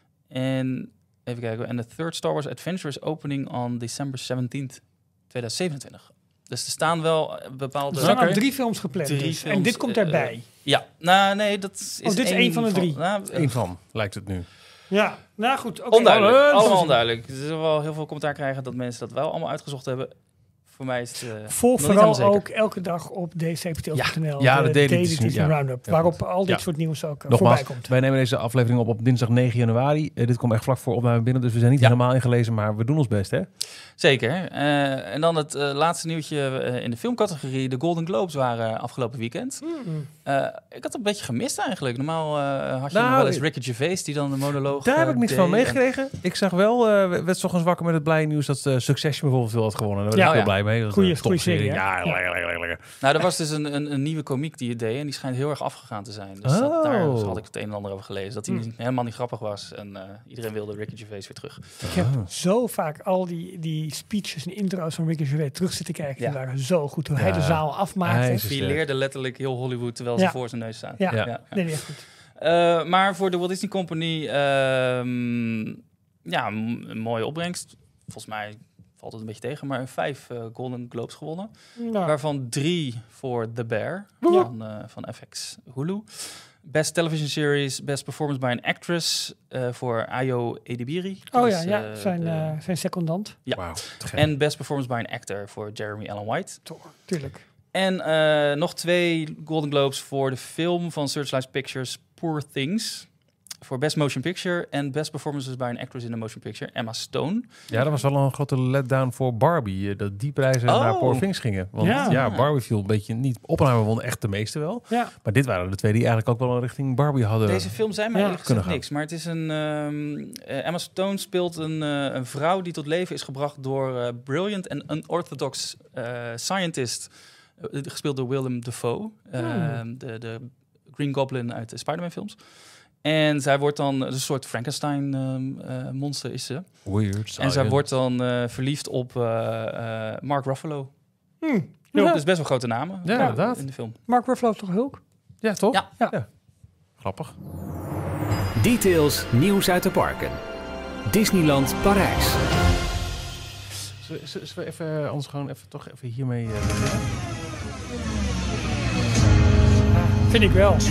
En even kijken. En de third Star Wars Adventure is opening on December seventeenth tweeduizend zevenentwintig. Dus er staan wel bepaalde... Er zijn al Oké. drie films gepland. Drie dus. films, En dit komt uh, erbij. Ja, nou nee, dat is Oh, dit is één van de drie. Nou, Eén van, lijkt het nu. Ja, nou goed. Oké. onduidelijk, Oh, allemaal uh, onduidelijk. Er zullen wel heel veel commentaar krijgen dat mensen dat wel allemaal uitgezocht hebben. Voor mij is het... Uh, Volg nog niet vooral helemaal ook elke dag op d c p t l punt n l. Ja, ja, de de Daily Daily Disney, Disney ja. Roundup. Ja, Waarop goed. al dit Ja. soort nieuws ook uh, Nogmaals, voorbij komt. wij nemen deze aflevering op op dinsdag negen januari. Uh, dit komt echt vlak voor opname binnen, dus we zijn niet Ja. helemaal ingelezen, maar we doen ons best, hè? Zeker. Uh, en dan het uh, laatste nieuwtje uh, in de filmcategorie. De Golden Globes waren afgelopen weekend. Mm. Uh, ik had het een beetje gemist eigenlijk. Normaal uh, had je Nou, nog wel eens Ricky Gervais die dan de monoloog Daar heb uh, ik niks deed. van meegekregen. Ik zag wel, uh, werd 's ochtends wakker met het blije nieuws dat uh, Succession bijvoorbeeld veel had gewonnen. Daar ben Ja, ik heel ja. blij mee. Dat is Goeie- een goeie topserie. serie, hè? Ja, Ja. lekker, lekker, lekker. Nou, er was dus een, een, een nieuwe komiek die het deed en die schijnt heel erg afgegaan te zijn. Dus dat, Oh. daar had ik het een en ander over gelezen. Dat hij Hmm. niet- helemaal niet grappig was en uh, iedereen wilde Ricky Gervais weer terug. Ik heb Oh. zo vaak al die, die speeches en intro's van Ricky Gervais terug zitten kijken. Ja. Die waren zo goed. Hoe hij Ja. de zaal afmaakte. Hij Ja, is- Die leerde letterlijk heel Hollywood terwijl ze Ja. voor zijn neus staan. ja. Ja. Nee, nee, echt goed. Uh, maar voor de Walt Disney Company, ehm, ja, m- een mooie opbrengst. Volgens mij valt het een beetje tegen, maar vijf uh, Golden Globes gewonnen. Nou, Waarvan drie voor The Bear Ja. van, uh, van F X Hulu. Best Television Series, Best Performance by an Actress uh, voor Ayo Edebiri. oh Dat ja, is, ja uh, zijn, de- uh, zijn secondant. Ja. Wauw, te gek. En Best Performance by an Actor voor Jeremy Allen White. Toch, tuurlijk. En uh, nog twee Golden Globes voor de film van Searchlight Pictures, Poor Things. voor Best Motion Picture en Best Performances by an Actress in a Motion Picture. Emma Stone. Ja, dat was wel een grote letdown voor Barbie. eh, Dat die prijzen Oh. naar Poor Things gingen. Want ja. Ja. Barbie viel een beetje niet... Oppenheimer won echt de meeste wel. Ja. Maar dit waren de twee die eigenlijk ook wel richting Barbie hadden. Deze film zijn mij Ja. eerlijk Kunnen gezegd gaan. niks. Maar het is een... ehm, eh, Emma Stone speelt een, eh, een vrouw die tot leven is gebracht door eh, brilliant en unorthodox eh, scientist. eh, gespeeld door Willem Dafoe. eh, Hmm. de, de Green Goblin uit de Spider-Man films. En zij wordt dan een soort Frankenstein ehm, eh, monster is ze. Weird. En zij wordt dan eh, verliefd op eh, eh, Mark Ruffalo. Hm. Ja. Ja. Dus best wel grote namen Ja, eh, inderdaad. in de film. Mark Ruffalo toch Hulk? Ja, toch? Ja. Ja. Grappig. Details nieuws uit de parken. Disneyland Parijs. Zullen zullen we even, anders gewoon even, toch even hiermee... eh, beginnen? Vind ik wel.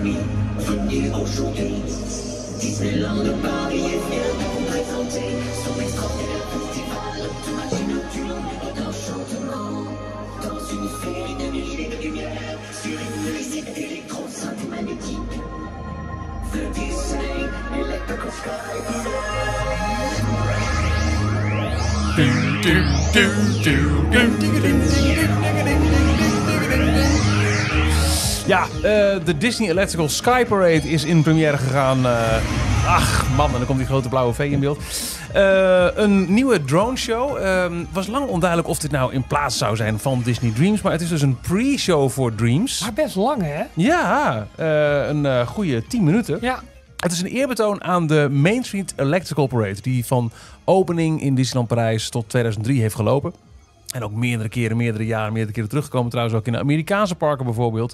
Ja, eh, de Disney Electrical Sky Parade is in première gegaan. eh, ach man, en dan komt die grote blauwe V in beeld. Eh, een nieuwe drone show. Het was lang onduidelijk of dit nou in plaats zou zijn van Disney Dreams. Maar het is dus een pre-show voor Dreams. Maar best lang, hè? Ja, eh, een uh, goede tien minuten. Ja. Het is een eerbetoon aan de Main Street Electrical Parade. Die van opening in Disneyland Parijs tot tweeduizend drie heeft gelopen. En ook meerdere keren, meerdere jaren, meerdere keren teruggekomen. Trouwens ook in de Amerikaanse parken bijvoorbeeld.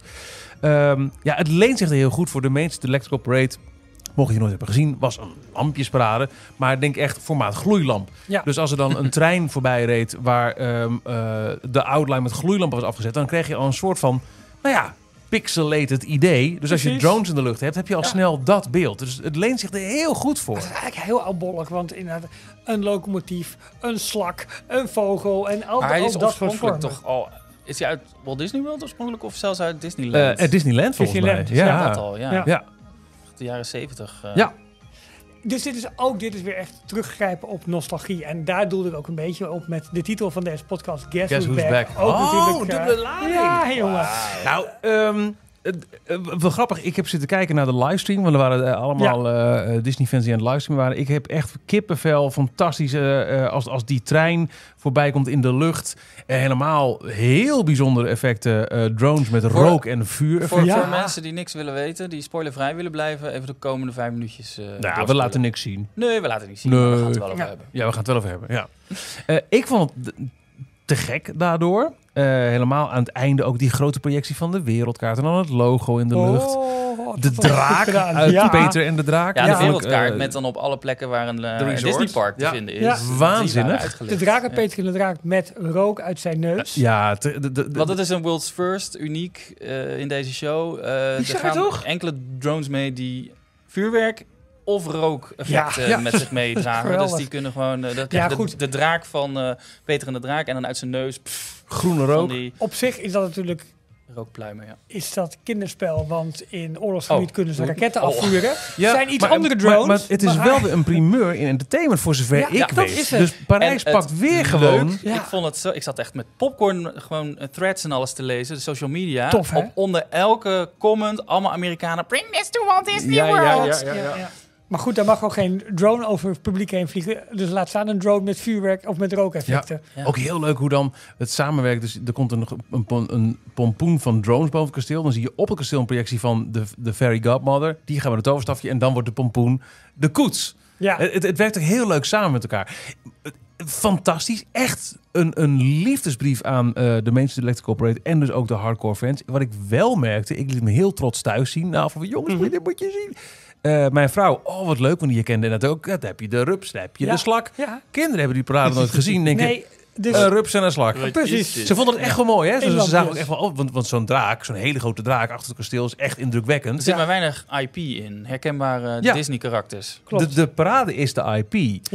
Um, ja, het leent zich er heel goed voor de Main Street Electrical Parade. Mocht je het nooit hebben gezien, was een lampjesparade. Maar ik denk echt formaat gloeilamp. Ja. Dus als er dan een trein voorbij reed waar um, uh, de outline met gloeilampen was afgezet, dan kreeg je al een soort van, nou ja, pixelated idee. Dus als je Precies. drones in de lucht hebt, heb je al Ja. snel dat beeld. Dus het leent zich er heel goed voor. Dat is eigenlijk heel oudbollig, want inderdaad een locomotief, een slak, een vogel en al Maar hij ook is dat soort oorspronkelijk vormen. toch al... Is hij uit Walt Disney World oorspronkelijk of zelfs uit Disneyland? Uh, at Disneyland volgens Disneyland, mij. ja, Ja, Dat al, ja. Ja. ja. De jaren zeventig. Uh, Ja. Dus dit is ook dit is weer echt teruggrijpen op nostalgie. En daar doelde ik ook een beetje op met de titel van deze podcast, Guess, Guess Who's Who's Back. Back. Ook Oh, natuurlijk, eh, dubbele lading. Ja, jongen. Nou, um, het, uh, wel grappig. Ik heb zitten kijken naar de livestream. Want er waren uh, allemaal uh, uh, Disney-fans die aan het livestreamen waren. Ik heb echt kippenvel. Fantastisch. Uh, uh, als, als die trein voorbij komt in de lucht. Uh, helemaal heel bijzondere effecten. Uh, drones met Voor- rook en vuur. Voor, Ja. voor mensen die niks willen weten, die spoilervrij willen blijven, even de komende vijf minuutjes. Uh, Nou, we doorspoelen. laten niks zien. Nee, we laten niet zien. Maar we gaan het er wel over Ja. hebben. Ja, we gaan het wel over hebben. Ja. Uh, ik vond het d- te gek daardoor. Uh, helemaal aan het einde ook die grote projectie van de wereldkaart. En dan het logo in de lucht. Oh, wat De was goed draak gedaan. uit Ja. Peter en de Draak. Ja, Die de vond ik, wereldkaart uh, met dan op alle plekken waar een, uh, de een resort. Disneypark te Ja. vinden is. Ja. Die waren Waanzinnig. uitgelicht. De draken Ja. Peter in de draak met rook uit zijn neus. Ja, te- de, de, de- Want het is een world's first, uniek uh, in deze show. Uh, er Bizar, gaan toch? enkele drones mee die vuurwerk of rook-effecten Ja, ja. met zich meedragen. Dus Geweldig. die kunnen gewoon... Uh, de, Ja, de, goed. de draak van uh, Peter en de draak en dan uit zijn neus pff, groene van rook. die Op zich is dat natuurlijk rookpluimen, ja. is dat kinderspel, want in oorlogsgebied Oh. kunnen ze raketten Oh. afvuren. Ja, zijn iets maar- andere maar- drones. Maar, het is maar- wel weer een primeur in entertainment voor zover Ja, ik ja, dat weet. is het. Dus Parijs En pakt het weer leuk, gewoon... Ja. Ik vond het zo. Ik zat echt met popcorn gewoon uh, threads en alles te lezen, de social media. Tof, hè? Op onder elke comment allemaal Amerikanen. Bring this to Walt Disney Ja, ja, World. ja, ja. Ja, ja. Maar goed, daar mag ook geen drone over het publiek heen vliegen. Dus laat staan een drone met vuurwerk of met rookeffecten. Ja. Ook heel leuk hoe dan het samenwerkt. Dus er komt een, een, pon- een pompoen van drones boven het kasteel. Dan zie je op het kasteel een projectie van de, de Fairy Godmother. Die gaan we het toverstafje en dan wordt de pompoen de koets. Ja. Het, het, het werkt ook heel leuk samen met elkaar. Fantastisch. Echt een, een liefdesbrief aan uh, de Main Street Electrical Parade en dus ook de hardcore fans. Wat ik wel merkte, ik liet me heel trots thuis zien. Nou, van jongens, Mhm. dit moet je zien. Uh, mijn vrouw, oh wat leuk, want je kende dat ook. Dan heb je de rups, dan heb je Ja. de slak. Ja. Kinderen hebben die parade nooit gezien, denk ik. Nee, dus Een rups en een slak. precies. Ze vonden het echt wel mooi, hè? Ze, ze Inland zagen ook dus. echt wel, oh, want, want zo'n draak, zo'n hele grote draak achter het kasteel is echt Er indrukwekkend. zit maar weinig I P in. Herkenbare Ja. Disney-karakters. Klopt. De, de parade is de I P. Ja.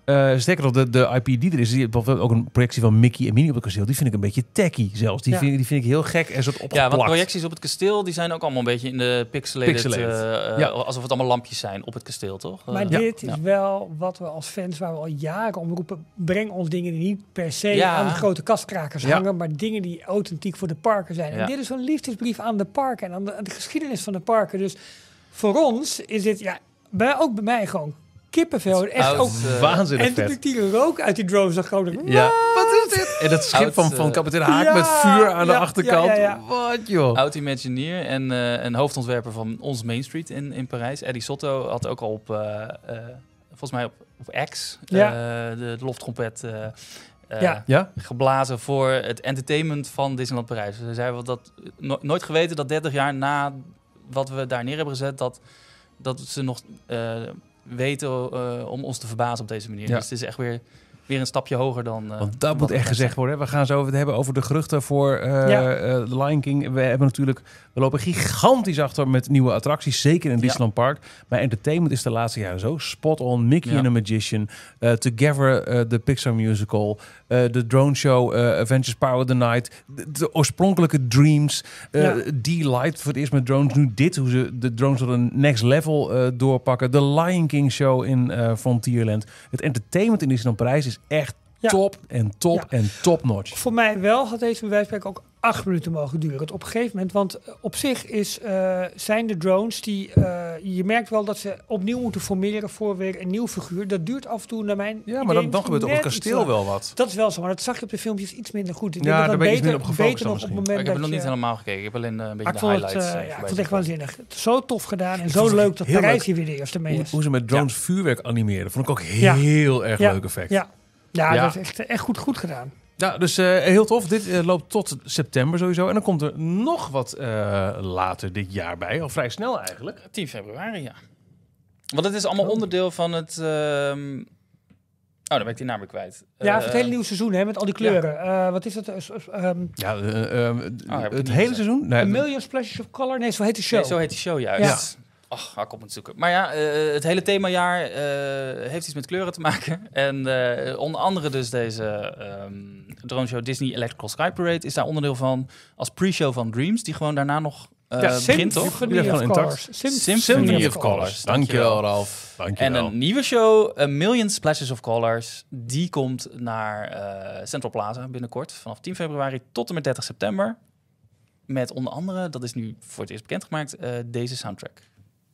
Uh, sterker nog, de, de I P die er is, die bijvoorbeeld ook een projectie van Mickey en Minnie op het kasteel. Die vind ik een beetje tacky zelfs. Die, Ja. vind, die vind ik heel gek en soort opgeplakt. Ja, want projecties op het kasteel, die zijn ook allemaal een beetje in de pixelated. Pixelated. Uh, Ja. Alsof het allemaal lampjes zijn op het kasteel, toch? Maar Uh, dit ja. is wel wat we als fans, waar we al jaren om roepen, breng ons dingen die niet per se Ja. aan de grote kastkrakers Ja. hangen, maar dingen die authentiek voor de parken zijn. Ja. En dit is een liefdesbrief aan de parken en aan de, aan de geschiedenis van de parken. Dus voor ons is dit, ja, bij, ook bij mij gewoon kippenvel. Echt oud, ook. uh, Waanzinnig En toen vet. ik die rook uit die drone zag, gewoon, Ja. Wat is dit? En dat schip Oud, van, van uh, kapitein Haak ja, met vuur aan de ja, achterkant. ja, ja, ja. Wat joh. Oud Imagineer en, uh, en hoofdontwerper van Ons Main Street in, in Parijs. Eddie Sotto had ook al op, uh, uh, volgens mij op, op X, Ja. uh, de, de loftrompet uh, uh, Ja. Ja? geblazen voor het entertainment van Disneyland Parijs. Ze zeiden wel dat no- nooit geweten dat dertig jaar na wat we daar neer hebben gezet, dat, dat ze nog uh, weten uh, om ons te verbazen op deze manier. Ja. Dus het is echt weer, weer een stapje hoger dan... Uh, Want dat wat moet we echt net gezegd worden. hè. We gaan zo het hebben over de geruchten voor uh, Ja. uh, The Lion King. We hebben natuurlijk, we lopen gigantisch achter met nieuwe attracties, zeker in Ja. Disneyland Park. Maar entertainment is de laatste jaren zo spot on. Mickey Ja. and the Magician, uh, Together, uh, de Pixar musical, uh, de drone show, uh, Avengers Power of the Night, de, de oorspronkelijke Dreams, uh, Ja. D-Light voor het eerst met drones. Nu dit, hoe ze de drones tot een next level uh, doorpakken. De Lion King show in uh, Frontierland. Het entertainment in Disneyland Parijs is echt Ja. top en top Ja. en top notch. Voor mij wel had deze bij wijze van spreken ook acht minuten mogen duren. Het op een gegeven moment, want uh, op zich is, uh, zijn de drones die, uh, je merkt wel dat ze opnieuw moeten formeren voor weer een nieuw figuur. Dat duurt af en toe naar mijn Ja, maar idee dan, dan misschien gebeurt op het net iets kasteel langer. wel wat. Dat is wel zo, maar dat zag je op de filmpjes iets minder goed. Ik Ja, denk dat daar dat ben ik iets beter, minder op gefocust beter dan nog op het misschien. moment ik heb er dat nog niet je- helemaal gekeken. Ik heb alleen uh, een Maar beetje ik de vond het, highlights. uh, uh, ja, ik voorbij vond het echt zien komen. waanzinnig. Het is zo tof gedaan en Ik zo vond het leuk dat heel Parijs leuk. hier weer de eerste mee Hoe, is. hoe ze met drones vuurwerk animeren, vond ik ook Ja. heel erg Ja. leuk effect. Ja, ja, Ja. dat is echt, echt goed, goed gedaan. Ja, dus uh, heel tof. Dit uh, loopt tot september sowieso. En dan komt er nog wat uh, later dit jaar bij. Al vrij snel eigenlijk. tien februari, ja. Want het is allemaal Oh. onderdeel van het... ehm, Oh, dan ben ik die naam weer kwijt. Ja, Eh, voor het hele nieuwe seizoen hè, met al die kleuren. Uh, wat is het? Uh, uh, um, Ja, uh, uh, heb ik het niet hele gezien. seizoen? Nee, A Million Splashes of Color? Nee, zo heet de show. Nee, zo heet die show juist. Ach, ga ik op moeten zoeken. Maar ja, uh, het hele themajaar uh, heeft iets met kleuren te maken. En uh, onder andere dus deze um, drone show Disney Electrical Sky Parade is daar onderdeel van. Als pre-show van Dreams, die gewoon daarna nog uh, Ja, begint, toch? Symphony Die of gewoon intact. Colors. Sym- Symphony of Colors. Dankjewel, Ralf. En Dankjewel. een nieuwe show, A Million Splashes of Colors, die komt naar uh, Central Plaza binnenkort. Vanaf tien februari tot en met dertig september. Met onder andere, dat is nu voor het eerst bekendgemaakt, uh, deze soundtrack.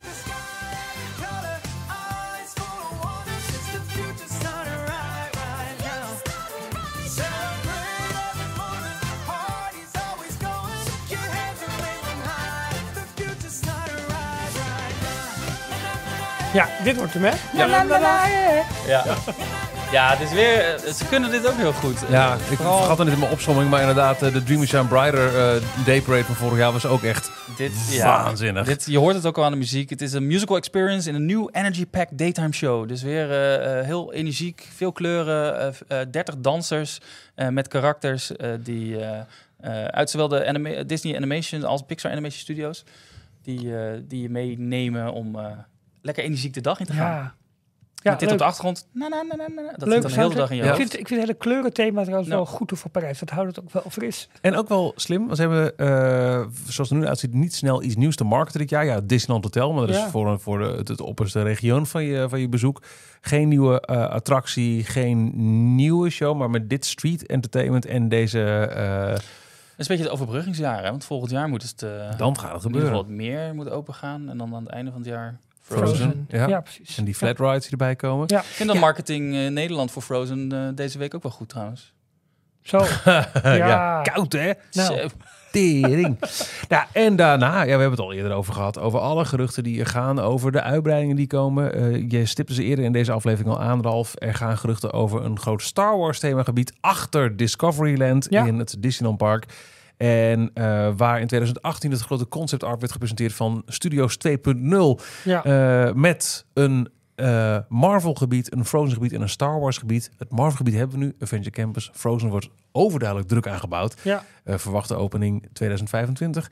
Ja, dit wordt hem, hè? Ja. Ja. Ja, het is weer, uh, ze kunnen dit ook heel goed. Ja, ik Vooral- vergat het niet in mijn opzomming, maar inderdaad, uh, de Dream Shine Brighter uh, Day Parade van vorig jaar was ook echt Dit, waanzinnig. Dit, je hoort het ook al aan de muziek. Het is een musical experience in een nieuw energy-packed daytime show. Dus weer uh, uh, heel energiek, veel kleuren, uh, uh, dertig dansers uh, met karakters uh, die uh, uh, uit zowel de anima- Disney Animation als Pixar Animation Studios, die, uh, die je meenemen om uh, lekker energiek de dag in te gaan. Ja. Ja, Met dit leuk. op de achtergrond. Na, na, na, na, na. Dat Leuk zit dan heel de dag in je ik hoofd. vind, ik vind het hele kleurenthema trouwens Nou. wel goed voor Parijs. Dat houdt het ook wel fris. En ook wel slim, want ze hebben, uh, zoals het er nu uitziet, niet snel iets nieuws te marketen dit jaar. Ja, Disneyland Hotel, maar dat is Ja. voor, voor de, het, het opperste region van je, van je bezoek. Geen nieuwe uh, attractie, geen nieuwe show, maar met dit street entertainment en deze... Uh, Het is een beetje het overbruggingsjaar, hè? Want volgend jaar moet het uh, dan gaat het in ieder geval gebeuren. wat meer moet open gaan. En dan aan het einde van het jaar Frozen. Frozen. Ja. Ja, precies. En die flat rides die erbij komen. Ja. Ik vind dat Ja. marketing uh, Nederland voor Frozen uh, deze week ook wel goed trouwens. Zo. ja. Ja. Koud hè? Nou. Zo. Tering. Nou, en daarna, ja, we hebben het al eerder over gehad, over alle geruchten die er gaan, over de uitbreidingen die komen. Uh, je stipte ze eerder in deze aflevering al aan, Ralf. Er gaan geruchten over een groot Star Wars themagebied achter Discoveryland Ja. in het Disneyland Park. En uh, waar in twintig achttien het grote concept art werd gepresenteerd van Studios twee punt nul. Ja. Uh, met een uh, Marvel gebied, een Frozen gebied en een Star Wars gebied. Het Marvel gebied hebben we nu, Avenger Campus. Frozen wordt overduidelijk druk aangebouwd. Ja. Uh, verwachte opening twintig vijfentwintig.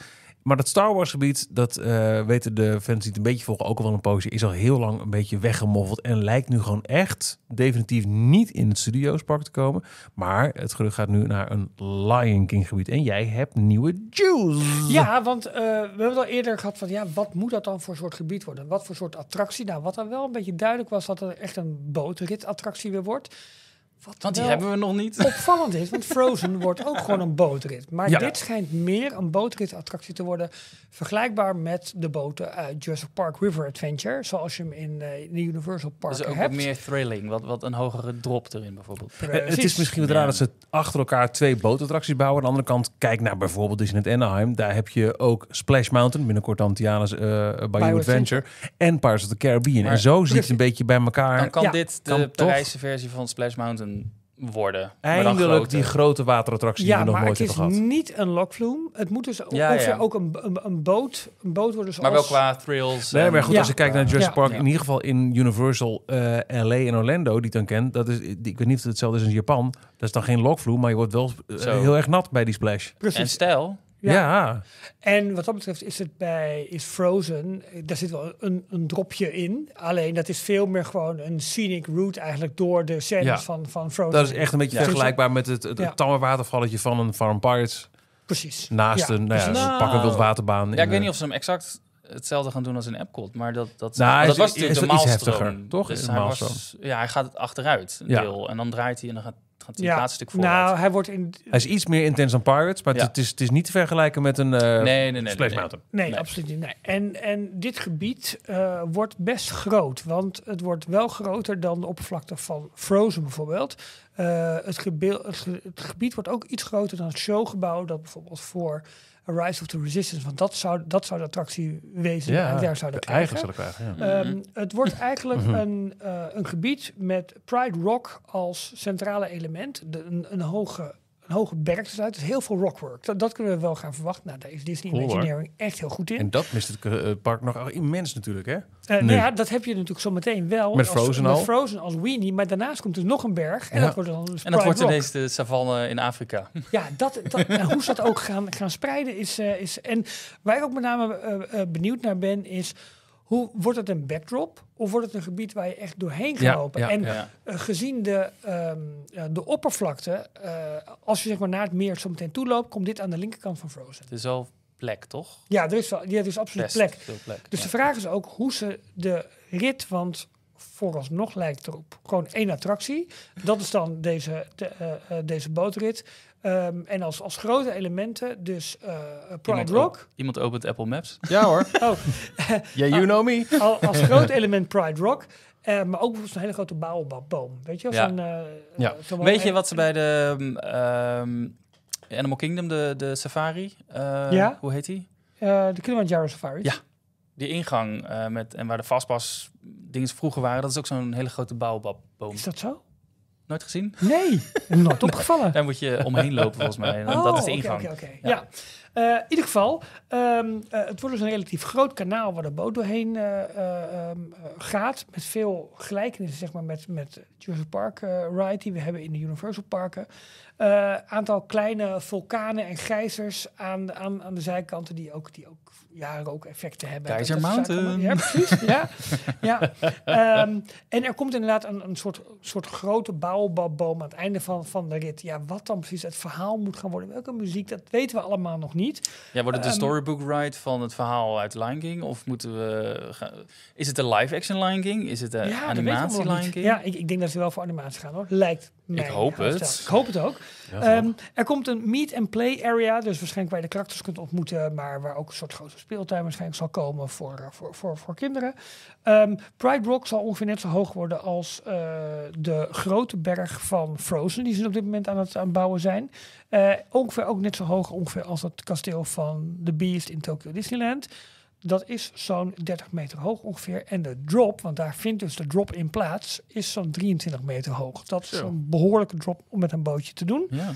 maar dat Star Wars gebied, dat uh, weten de fans die het een beetje volgen ook al wel een poosje, is al heel lang een beetje weggemoffeld en lijkt nu gewoon echt definitief niet in het Studiospark te komen. Maar het gerucht gaat nu naar een Lion King gebied. En jij hebt nieuwe juice. Ja, want uh, we hebben het al eerder gehad van, ja, wat moet dat dan voor soort gebied worden? Wat voor soort attractie? Nou, wat dan wel een beetje duidelijk was, dat er echt een bootrit-attractie weer wordt. Wat want die hebben we nog niet. Opvallend is, want Frozen wordt ook gewoon een bootrit. Maar ja. dit schijnt meer een bootrit-attractie te worden, vergelijkbaar met de boten uit Jurassic Park River Adventure, zoals je hem in uh, de Universal Park dus ook hebt. wat meer thrilling, wat, wat een hogere drop erin bijvoorbeeld. Precies. Het is misschien wat raar ja. dat ze achter elkaar twee bootattracties bouwen. Aan de andere kant, kijk naar bijvoorbeeld Disneyland Anaheim. Daar heb je ook Splash Mountain, binnenkort dan Tiana's uh, Bayou Adventure, en Pirates of the Caribbean. Maar en zo ziet het precies. een beetje bij elkaar. Dan kan Ja, dit de kan Parijse versie van Splash Mountain worden. Eindelijk die grote waterattractie Ja, die we nog maar nooit het is hebben gehad. niet een lokvloem. Het moet dus Ja, ongeveer ja. ook een, een, een boot, een boot worden zoals... Maar wel qua thrills. Nee, en- maar goed, Ja. als je kijkt naar Jurassic Ja. Park, Ja. in ieder geval in Universal uh, L A en Orlando, die ik dan ken, dat is, ik weet niet of het hetzelfde is in Japan. Dat is dan geen lokvloem, maar je wordt wel uh, Zo. heel erg nat bij die splash. Precies. En stijl. Ja. Ja. En wat dat betreft is het bij is Frozen, daar zit wel een, een dropje in. Alleen dat is veel meer gewoon een scenic route eigenlijk door de scènes Ja. van, van Frozen. Dat is echt een beetje Ja. vergelijkbaar met het, het, Ja. het tamme watervalletje van een Farm Pirates. Precies. Naast Ja, een, nou ja, precies. ze Nou, pakken een wildwaterbaan. Ja, ik weet niet of ze hem exact hetzelfde gaan doen als in Epcot, maar dat, dat, Nou, hij dat is- was natuurlijk is de wel iets maalstroom. heftiger, toch? Dus Is hij een was, ja, hij gaat achteruit een Ja. deel en dan draait hij en dan gaat, gaat hij Ja. het laatste stuk vooruit. Nou, hij wordt in... Hij is iets meer intens dan Pirates, maar Ja. het, is, het is niet te vergelijken met een uh, nee, nee, nee, Splash nee. Mountain. Nee, Nee. absoluut niet. Nee. En, en dit gebied uh, wordt best groot, want het wordt wel groter dan de oppervlakte van Frozen bijvoorbeeld. Uh, het, gebeel, het, ge, het gebied wordt ook iets groter dan het showgebouw dat bijvoorbeeld voor A Rise of the Resistance, want dat zou, dat zou de attractie wezen die we daar zouden krijgen. Eigen zullen krijgen, ja. Um, het wordt eigenlijk een, uh, een gebied met Pride Rock als centrale element. De, een, een, hoge, een hoge berg dus uit. Dus heel veel rockwork. Dat, dat kunnen we wel gaan verwachten. Nou, daar is Disney Cool, Imagineering echt heel goed in. En dat mist het uh, park nog immens natuurlijk, hè? Uh, Nu. nou ja, dat heb je natuurlijk zo meteen wel. Met als, Frozen met al. Frozen als weenie. Maar daarnaast komt dus nog een berg. En Ja. dat wordt dan dus En dat wordt Pride ineens Rock. de savanne in Afrika. Ja, dat, dat, nou, hoe ze dat ook gaan, gaan spreiden is, uh, is... En waar ik ook met name uh, uh, benieuwd naar ben is... Hoe wordt het een backdrop of wordt het een gebied waar je echt doorheen gaat Ja, lopen? ja, en ja. uh, gezien de, um, uh, de oppervlakte, uh, als je zeg maar naar het meer zo meteen toe loopt, komt dit aan de linkerkant van Frozen. Het is wel plek, toch? Ja, er is, wel, ja, er is absoluut Best plek. veel plek. Dus ja. de vraag is ook hoe ze de rit, want vooralsnog lijkt erop gewoon één attractie. Dat is dan deze, de, uh, uh, deze bootrit. Um, en als, als grote elementen, dus uh, Pride Iemand Rock. op- iemand opent Apple Maps. Ja hoor. Oh, Yeah, you know me. al, als groot element Pride Rock. Uh, maar ook bijvoorbeeld een hele grote baobabboom. Weet je? Ja. Zo'n, uh, Ja. zo'n Weet je wat ze bij de um, Animal Kingdom, de, de safari, uh, Ja. hoe heet die? Uh, de Kilimanjaro Safari. Ja. Die ingang uh, met, en waar de vastpas dingen vroeger waren, dat is ook zo'n hele grote baobabboom. Is dat zo? Nooit gezien? Nee, nooit opgevallen. Daar moet je omheen lopen volgens mij. En Oh, dat is de oké, ingang. oké, oké. Ja. Ja. Uh, in ieder geval, um, uh, het wordt dus een relatief groot kanaal waar de boot doorheen uh, uh, um, uh, gaat. Met veel gelijkenissen zeg maar, met, met Jurassic Park uh, ride die we hebben in de Universal Parken. Uh, aantal kleine vulkanen en gijzers aan, aan, aan de zijkanten die ook, die ook ja, rookeffecten hebben. Geyser Dat- dat soort Mountain. zaken. Ja, precies. ja. ja. Um, en er komt inderdaad een, een soort, soort grote baobabboom aan het einde van, van de rit. Ja, wat dan precies het verhaal moet gaan worden, welke muziek, dat weten we allemaal nog niet. Ja, wordt het de Um, storybook ride van het verhaal uit Lion King? Of moeten we gaan, is het de live-action Lion King? Is het de Ja, dat weten we animatie nog Lion niet. King? Ja, ik, ik denk dat ze wel voor animatie gaan hoor. Lijkt mij. Ik hoop haast het. wel. Ik hoop het ook. Ja, Um, er komt een meet-and-play area, dus waarschijnlijk waar je de karakters kunt ontmoeten, maar waar ook een soort grote speeltuin waarschijnlijk zal komen voor, uh, voor, voor, voor kinderen. Um, Pride Rock zal ongeveer net zo hoog worden als uh, de grote berg van Frozen, die ze op dit moment aan het aan bouwen zijn. Uh, ongeveer ook net zo hoog ongeveer als het kasteel van The Beast in Tokyo Disneyland. Dat is zo'n dertig meter hoog ongeveer. En de drop, want daar vindt dus de drop in plaats, is zo'n drieëntwintig meter hoog. Dat is Zo. een behoorlijke drop om met een bootje te doen. Ja.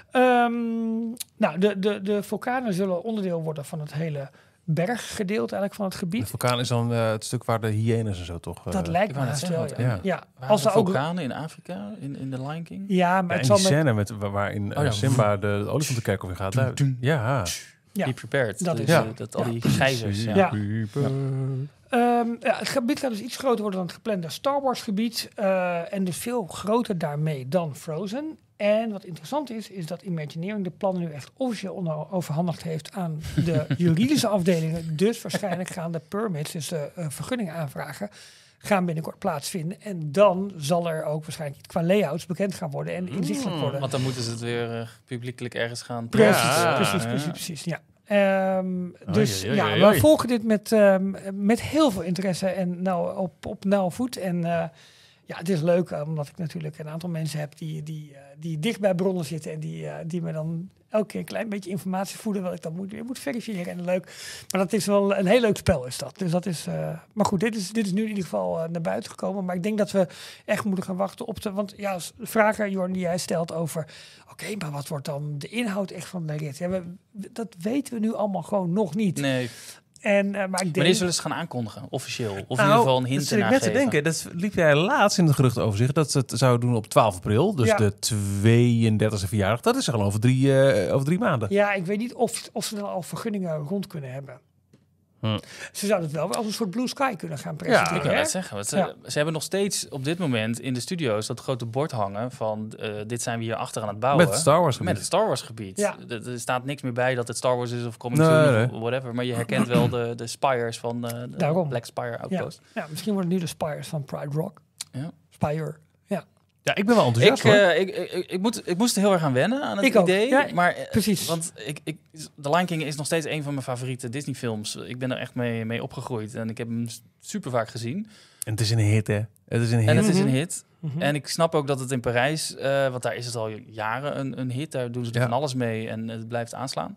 Um, nou, de, de, de vulkanen zullen onderdeel worden van het hele berggedeelte eigenlijk van het De gebied. vulkaan is dan uh, het stuk waar de hyenes en zo toch... Uh, Dat lijkt ik me wou net haast wel, zeggen, ja. want, ja. Waren Als er er ook... vulkanen in Afrika, in, in de Lion King? Ja, maar ja, het en zal die met... scène met, waar- waarin uh, Oh ja. Simba de, de olifantenkerkhof in gaat. Daar, ja, Ja, be prepared. dat dus, is- uh, ja. dat al Ja. die gijzers. Ja. Ja. Um, ja, het gebied gaat dus iets groter worden dan het geplande Star Wars gebied. Uh, en dus veel groter daarmee dan Frozen. En wat interessant is, is dat Imagineering de plannen nu echt officieel onder- overhandigd heeft aan de juridische afdelingen. Dus waarschijnlijk gaan de permits, dus de uh, vergunningen aanvragen, gaan binnenkort plaatsvinden. En dan zal er ook waarschijnlijk iets qua layouts bekend gaan worden en inzichtelijk worden. Want dan moeten ze het weer uh, publiekelijk ergens gaan. Precies, Ja. precies, Ja. precies, precies, ja. Um, dus Oei, oei, ja, oei, we oei. volgen dit met, um, met heel veel interesse en nou, op, op nauw voet. En uh, ja, het is leuk, uh, omdat ik natuurlijk een aantal mensen heb die, die, uh, die dicht bij bronnen zitten en die, uh, die me dan elke keer een klein beetje informatie voeden, wat ik dan moet, weer moet verifiëren. En leuk. Maar dat is wel een heel leuk spel, is dat. Dus dat is. Uh, maar goed, dit is, dit is nu in ieder geval uh, naar buiten gekomen. Maar ik denk dat we echt moeten gaan wachten op de. Want ja, vragen, Jorn, die jij stelt over. Oké, okay, maar wat wordt dan de inhoud echt van de rit? Ja, we, dat weten we nu allemaal gewoon nog niet. Nee. En, uh, maar ik denk. Wanneer zullen ze gaan aankondigen, officieel? Of in Nou, ieder geval een hint dat zit ik ernaar net te geven? denken. Dat liep jij laatst in het geruchtenoverzicht dat ze het zouden doen op twaalf april. Dus Ja. de tweeëndertigste verjaardag. Dat is al over drie, uh, over drie maanden. Ja, ik weet niet of, of ze dan al vergunningen rond kunnen hebben. Hm. Ze zouden het wel als een soort Blue Sky kunnen gaan presenteren. Ik wil hè? net zeggen, want ze, Ja. ze hebben nog steeds op dit moment in de studio's dat grote bord hangen van uh, dit zijn we hier achter aan het bouwen. Met het Star Wars gebied. Met het Star Wars gebied. Ja. Er, er staat niks meer bij dat het Star Wars is of coming Nee, soon nee. of whatever. Maar je herkent wel de, de spires van uh, de Daarom. Black Spire Outpost. Ja, misschien worden het nu de Spires van Pride Rock. Ja. Spire. Ja, Ja, ik ben wel Ik, enthousiast hoor. uh, ik, ik, ik, moet, ik moest er heel erg aan wennen aan het Ik ook. idee. Ja, maar, uh, precies. Want ik, ik, The Lion King is nog steeds een van mijn favoriete Disney films. Ik ben er echt mee, mee opgegroeid en ik heb hem super vaak gezien. En het is een hit, hè? Het is een hit. En het is Mhm. een hit. Mhm. En ik snap ook dat het in Parijs, uh, want daar is het al jaren een, een hit. Daar doen ze Ja. van alles mee en het blijft aanslaan.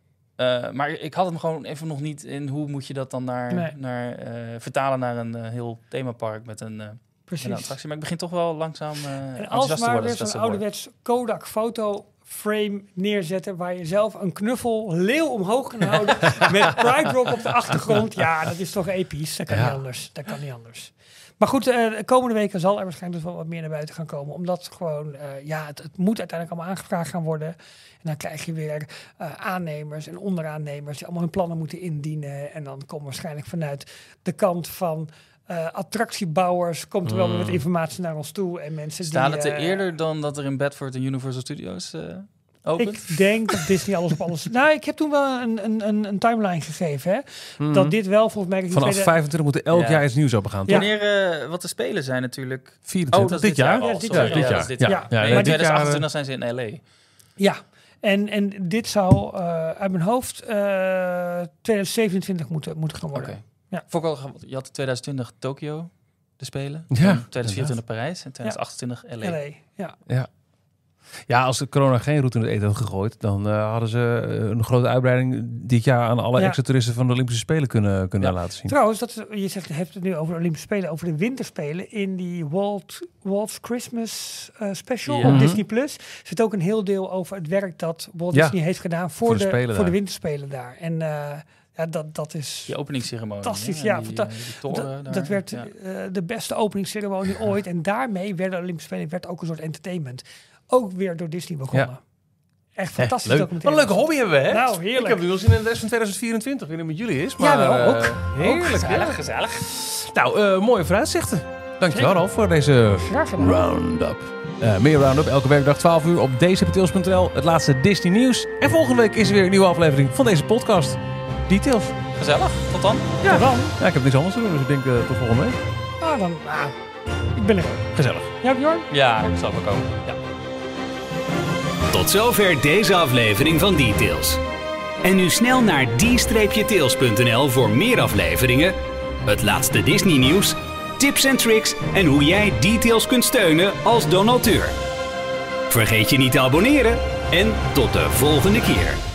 Uh, maar ik had hem gewoon even nog niet in hoe moet je dat dan naar, Nee. naar, uh, vertalen naar een uh, heel themapark met een, uh, met een Precies. attractie. Maar ik begin toch wel langzaam uh, En enthousiast als te maar worden. weer als ik dat zo'n zo hoor. ouderwets Kodak fotoframe neerzetten waar je zelf een knuffel leeuw omhoog kan houden met Pride Rock op de achtergrond. Ja, dat is toch episch. Dat kan Ja. niet anders. Dat kan niet anders. Maar goed, uh, de komende weken zal er waarschijnlijk dus wel wat meer naar buiten gaan komen. Omdat gewoon, uh, ja, het, het moet uiteindelijk allemaal aangevraagd gaan worden. En dan krijg je weer uh, aannemers en onderaannemers die allemaal hun plannen moeten indienen. En dan komt waarschijnlijk vanuit de kant van uh, attractiebouwers komt er wel Mm. wat informatie naar ons toe. En mensen Staat die, het er uh, eerder dan dat er in Bedford een Universal Studios uh, opent? Ik denk dat Disney alles op alles... Nou, ik heb toen wel een, een, een, een timeline gegeven. Hè? Mhm. Dat dit wel volgens mij... in Vanaf tweede- vijfentwintig moet er elk Ja. jaar iets nieuws open gaan, toch? Ja. Wanneer, uh, wat de spelen zijn natuurlijk... vierentwintig. Oh, dat is dit jaar? al. Ja, dit Sorry, jaar. dit dat jaar. is dit Ja. jaar. Ja. Ja, Nee, nee, in dit twintig achtentwintig jaar, zijn ze in L A. Ja, en, en dit zou uh, uit mijn hoofd uh, tweeduizend zevenentwintig moeten, moeten gaan Oké. worden. Ja. Vond ik wel, je had twintig twintig Tokio, de Spelen. Ja, twintig vierentwintig Parijs en twintig achtentwintig L A. L A, ja. Ja, als de corona geen route in het eten had gegooid, dan uh, hadden ze uh, een grote uitbreiding dit jaar aan alle Ja. extra toeristen van de Olympische Spelen kunnen, kunnen Ja. laten zien. Trouwens, dat is, je zegt, je hebt het nu over de Olympische Spelen, over de Winterspelen. In die Walt, Walt's Christmas uh, special Ja. op Mhm. Disney Plus zit ook een heel deel over het werk dat Walt Ja. Disney heeft gedaan voor, Voor de de, Spelen voor daar. de Winterspelen daar. En uh, ja, dat, dat is... Die openingsceremonie. Fantastisch, hè, ja, Die, fanta- uh, die toren Dat, daar. dat werd Ja. uh, de beste openingsceremonie ooit. En daarmee werden de Olympische Spelen werd ook een soort entertainment. Ook weer door Disney begonnen. Echt fantastisch Leuk. Wat documentaire. een leuke hobby hebben we, hè? Nou, heerlijk. Ik heb nu wel zin in de rest van twintig vierentwintig. Ik weet niet hoe het met jullie is, maar... Ja, wel, uh, ook. Heerlijk, Gezellig, ja. gezellig. Nou, uh, mooie vooruitzichten. Dankjewel, Zeker. Ralf, voor deze Graag gedaan. Roundup. Uh, meer Roundup, elke werkdag twaalf uur op d c p tails punt n l. Het laatste Disney nieuws. En volgende week is er weer een nieuwe aflevering van deze podcast. Details. Gezellig, tot dan. Ja, Dan, ja ik heb niks anders te doen, dus ik denk uh, tot volgende week. ah, dan, ah, ik ben er ook. Gezellig. Ja, Bjorn? Ja, ik zal wel komen. Ja. Tot zover deze aflevering van Details. En nu snel naar d tails punt n l voor meer afleveringen, het laatste Disney nieuws, tips en tricks en hoe jij Details kunt steunen als donateur. Vergeet je niet te abonneren en tot de volgende keer.